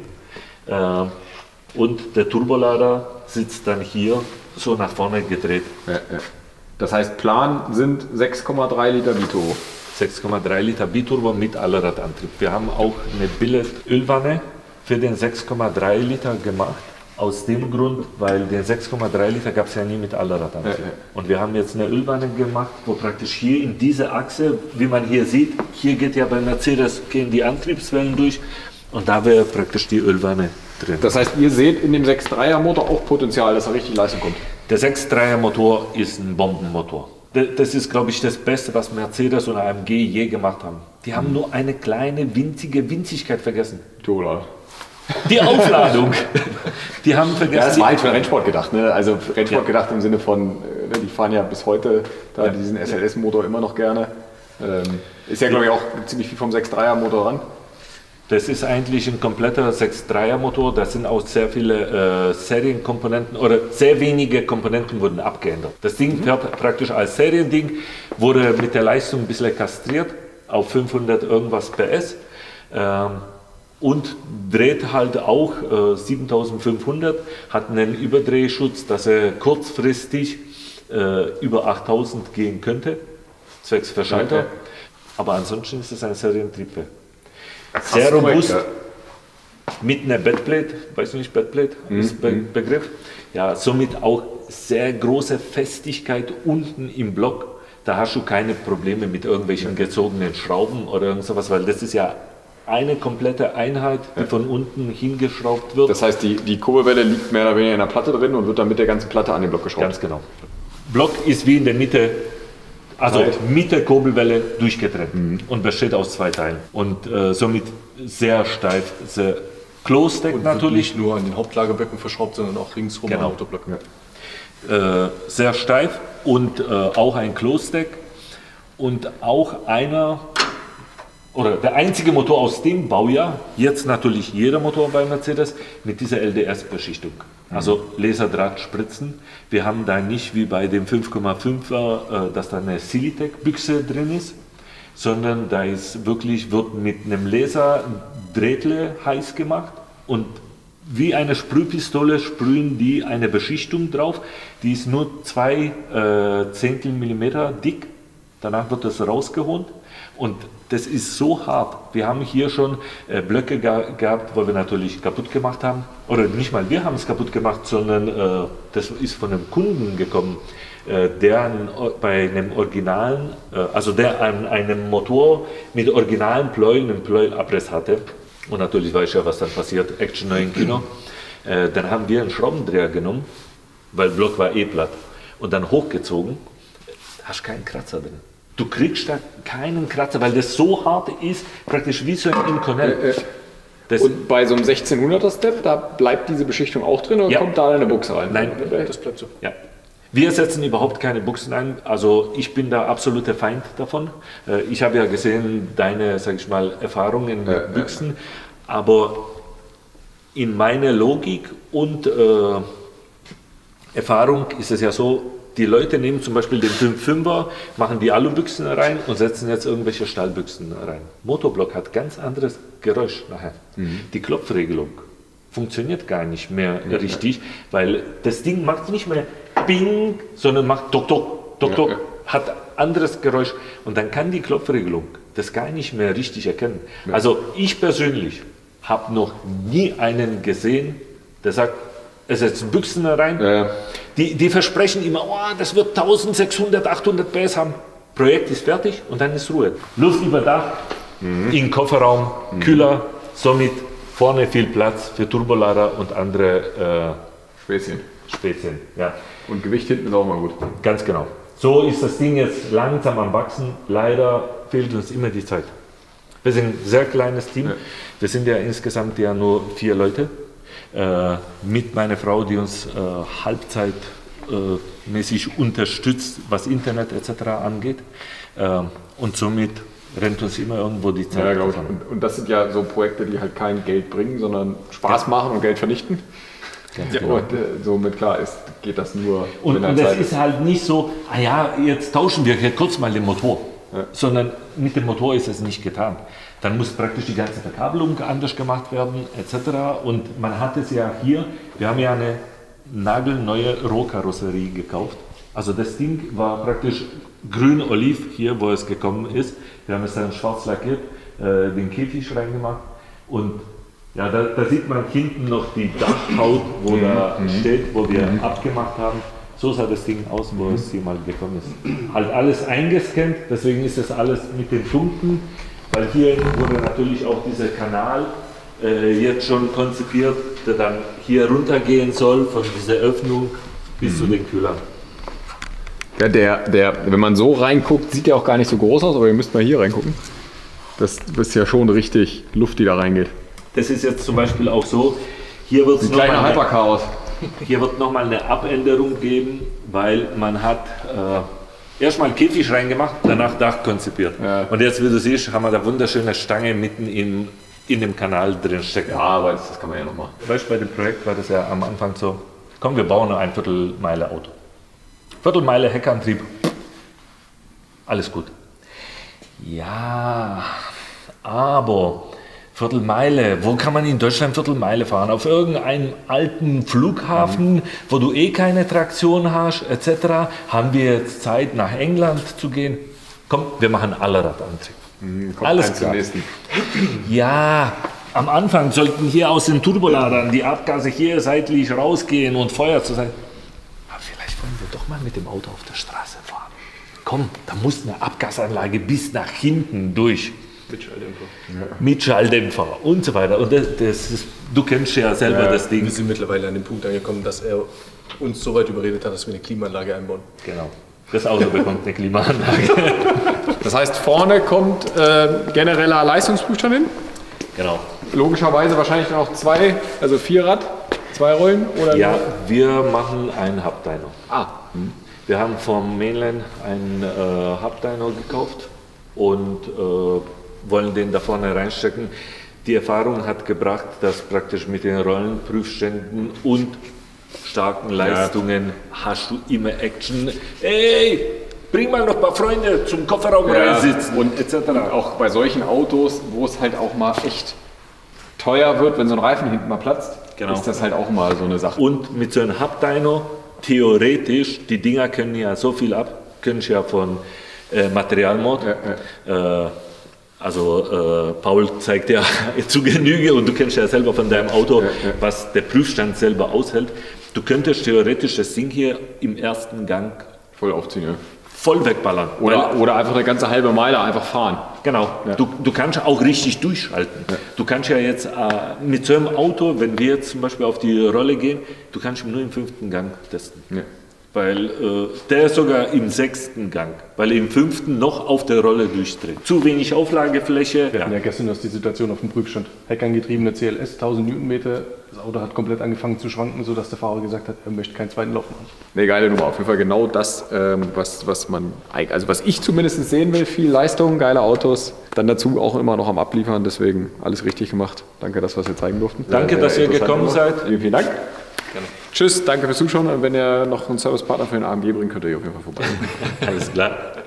Und der Turbolader sitzt dann hier so nach vorne gedreht. Das heißt, Plan sind 6,3 Liter Biturbo. 6,3 Liter Biturbo mit Allradantrieb. Wir haben auch eine Billet-Ölwanne für den 6,3 Liter gemacht. Aus dem Grund, weil den 6,3 Liter gab es ja nie mit Allradantrieb. Und wir haben jetzt eine Ölwanne gemacht, wo praktisch hier in diese Achse, wie man hier sieht, hier geht ja bei Mercedes gehen die Antriebswellen durch und da wäre praktisch die Ölwanne drin. Das heißt, ihr seht in dem 6,3er Motor auch Potenzial, dass da richtig Leistung kommt? Der 6,3er Motor ist ein Bombenmotor. Das ist, glaube ich, das Beste, was Mercedes und AMG je gemacht haben. Die haben nur eine kleine, winzige Winzigkeit vergessen. Total. Die Aufladung. Die haben vergessen. Ja, das war halt für Rennsport gedacht. Ne? Also für Rennsport gedacht im Sinne von, die fahren ja bis heute da diesen SLS-Motor immer noch gerne. Ist ja, glaube ich, auch ziemlich viel vom 6,3er Motor ran. Das ist eigentlich ein kompletter 6,3er Motor. Da sind auch sehr viele Serienkomponenten oder sehr wenige Komponenten wurden abgeändert. Das Ding fährt praktisch als Seriending, wurde mit der Leistung ein bisschen kastriert auf 500 irgendwas PS und dreht halt auch 7500, hat einen Überdrehschutz, dass er kurzfristig über 8000 gehen könnte, zwecks Verschalter. Aber ansonsten ist es ein Serientriebwerk. Sehr robust, mit einer Backplate, weiß nicht, Backplate ist Begriff. Ja, somit auch sehr große Festigkeit unten im Block. Da hast du keine Probleme mit irgendwelchen gezogenen Schrauben oder irgend sowas, weil das ist ja eine komplette Einheit, die von unten hingeschraubt wird. Das heißt, die Kurbelwelle liegt mehr oder weniger in der Platte drin und wird dann mit der ganzen Platte an den Block geschraubt. Ganz genau. Block ist wie in der Mitte. Also mit der Kurbelwelle durchgetrennt und besteht aus zwei Teilen und somit sehr steif, sehr Close-Stack und natürlich. Nicht nur an den Hauptlagerböcken verschraubt, sondern auch ringsrum am Motorblock. Sehr steif und auch ein Close-Stack und auch einer oder der einzige Motor aus dem Baujahr, jetzt natürlich jeder Motor bei Mercedes, mit dieser LDS-Beschichtung. Also Laserdrahtspritzen. Wir haben da nicht wie bei dem 5,5er, dass da eine Silitec-Büchse drin ist, sondern da ist wirklich, wird mit einem Laserdrähtle heiß gemacht und wie eine Sprühpistole sprühen die eine Beschichtung drauf, die ist nur 2 Zehntel Millimeter dick, danach wird das rausgeholt. Und das ist so hart. Wir haben hier schon Blöcke gehabt, wo wir natürlich kaputt gemacht haben. Oder nicht mal wir haben es kaputt gemacht, sondern das ist von einem Kunden gekommen, der bei einem originalen, also der an einem Motor mit originalen Pleueln einen Pleuelabriss hatte. Und natürlich weiß ich ja, was dann passiert, Action 9 Kino. Dann haben wir einen Schraubendreher genommen, weil Block war eh platt. Und dann hochgezogen, hast keinen Kratzer drin. Du kriegst da keinen Kratzer, weil das so hart ist, praktisch wie so ein Inconel. Und bei so einem 1600er Step, da bleibt diese Beschichtung auch drin oder kommt da eine Buchse rein? Nein, das bleibt so. Ja. Wir setzen überhaupt keine Buchsen ein, also ich bin da absoluter Feind davon. Ich habe ja gesehen, deine, sag ich mal, Erfahrungen mit Büchsen, aber in meiner Logik und Erfahrung ist es ja so, die Leute nehmen zum Beispiel den 5.5er, machen die Alubüchsen rein und setzen jetzt irgendwelche Stahlbüchsen rein. Motorblock hat ganz anderes Geräusch nachher. Die Klopfregelung funktioniert gar nicht mehr richtig, weil das Ding macht nicht mehr Bing, sondern macht Tok, Tok, Tok, Tok, hat anderes Geräusch und dann kann die Klopfregelung das gar nicht mehr richtig erkennen. Also ich persönlich habe noch nie einen gesehen, der sagt, er setzt Büchsen rein. Die versprechen immer, oh, das wird 1600, 800 PS haben. Projekt ist fertig und dann ist Ruhe. Luft über Dach, in Kofferraum, Kühler, somit vorne viel Platz für Turbolader und andere Spezien. Ja. Und Gewicht hinten ist auch mal gut. Ganz genau. So ist das Ding jetzt langsam am Wachsen. Leider fehlt uns immer die Zeit. Wir sind ein sehr kleines Team. Ja. Wir sind ja insgesamt ja nur 4 Leute. Mit meiner Frau, die uns halbzeitmäßig unterstützt, was Internet etc. angeht. Und somit rennt uns immer irgendwo die Zeit. Ja, und das sind ja so Projekte, die halt kein Geld bringen, sondern Spaß machen und Geld vernichten. Genau. Und somit klar geht das nur. Und das ist halt nicht so, jetzt tauschen wir hier kurz mal den Motor. Sondern mit dem Motor ist es nicht getan. Dann muss praktisch die ganze Verkabelung anders gemacht werden, etc. Und man hat es ja hier, wir haben ja eine nagelneue Rohkarosserie gekauft. Also das Ding war praktisch grün-oliv hier, wo es gekommen ist. Wir haben es dann schwarz lackiert, den Käfig reingemacht und ja, da sieht man hinten noch die Dachhaut, wo da steht, wo wir abgemacht haben. So sah das Ding aus, wo es hier mal gekommen ist. Halt alles eingescannt, deswegen ist das alles mit den Punkten, weil hier wurde natürlich auch dieser Kanal jetzt schon konzipiert, der dann hier runtergehen soll, von dieser Öffnung bis zu den Kühlern. Ja, wenn man so reinguckt, sieht der auch gar nicht so groß aus, aber ihr müsst mal hier reingucken. Das ist ja schon richtig Luft, die da reingeht. Das ist jetzt zum Beispiel auch so, hier wird es ein kleiner Hyperchaos. Hier wird nochmal eine Abänderung geben, weil man hat erstmal Käfig reingemacht, danach Dach konzipiert. Ja. Und jetzt, wie du siehst, haben wir da wunderschöne Stange mitten in dem Kanal drin stecken. Ja, aber das kann man ja noch machen. Weißt du, bei dem Projekt war das ja am Anfang so, komm, wir bauen ein Viertelmeile Auto. Viertelmeile Heckantrieb, alles gut. Ja, aber Viertelmeile, wo kann man in Deutschland Viertelmeile fahren? Auf irgendeinem alten Flughafen, wo du keine Traktion hast, etc. Haben wir jetzt Zeit, nach England zu gehen? Komm, wir machen Allradantrieb. Alles klar. Ja, am Anfang sollten hier aus den Turboladern die Abgase hier seitlich rausgehen und Feuer zu sein. Aber vielleicht wollen wir doch mal mit dem Auto auf der Straße fahren. Komm, da muss eine Abgasanlage bis nach hinten durch. Mit Schalldämpfer. Ja. Mit Schalldämpfer und so weiter. Und du kennst ja selber das Ding. Wir sind mittlerweile an dem Punkt angekommen, dass er uns so weit überredet hat, dass wir eine Klimaanlage einbauen. Genau. Das Auto bekommt eine Klimaanlage. Das heißt, vorne kommt genereller Leistungsprüfstand hin? Genau. Logischerweise wahrscheinlich noch 2, also 4 Rollen? Oder ja, wir machen einen Hub-Dyno. Hm. Wir haben vom Mainland einen Hub-Dyno gekauft und wollen den da vorne reinstecken. Die Erfahrung hat gebracht, dass praktisch mit den Rollenprüfständen und starken Leistungen hast du immer Action. Ey, bring mal noch ein paar Freunde zum Kofferraum reinsitzen und etc. Und auch bei solchen Autos, wo es halt auch mal echt teuer wird, wenn so ein Reifen hinten mal platzt, ist das halt auch mal so eine Sache. Und mit so einem Hub-Dyno, theoretisch, die Dinger können ja so viel ab, können ja von Materialmod. Paul zeigt ja zu Genüge und du kennst ja selber von deinem Auto, was der Prüfstand selber aushält. Du könntest theoretisch das Ding hier im ersten Gang voll aufziehen, voll wegballern. Oder einfach eine ganze halbe Meile einfach fahren. Genau, du kannst auch richtig durchschalten. Ja. Du kannst ja jetzt mit so einem Auto, wenn wir jetzt zum Beispiel auf die Rolle gehen, du kannst ihn nur im 5. Gang testen. Ja. Weil der ist sogar im 6. Gang, weil er im 5. noch auf der Rolle durchdreht. Zu wenig Auflagefläche. Wir hatten ja gestern die Situation auf dem Prüfstand. Heckangetriebene CLS, 1000 Newtonmeter. Das Auto hat komplett angefangen zu schwanken, sodass der Fahrer gesagt hat, er möchte keinen zweiten Lauf machen. Ne, geile Nummer. Auf jeden Fall genau das, was ich zumindest sehen will. Viel Leistung, geile Autos. Dann dazu auch immer noch am Abliefern. Deswegen alles richtig gemacht. Danke, dass wir es hier zeigen durften. Danke, dass ihr gekommen seid. Vielen Dank. Gerne. Tschüss, danke fürs Zuschauen und wenn ihr noch einen Servicepartner für den AMG bringt, könnt ihr hier auf jeden Fall vorbei. Alles klar.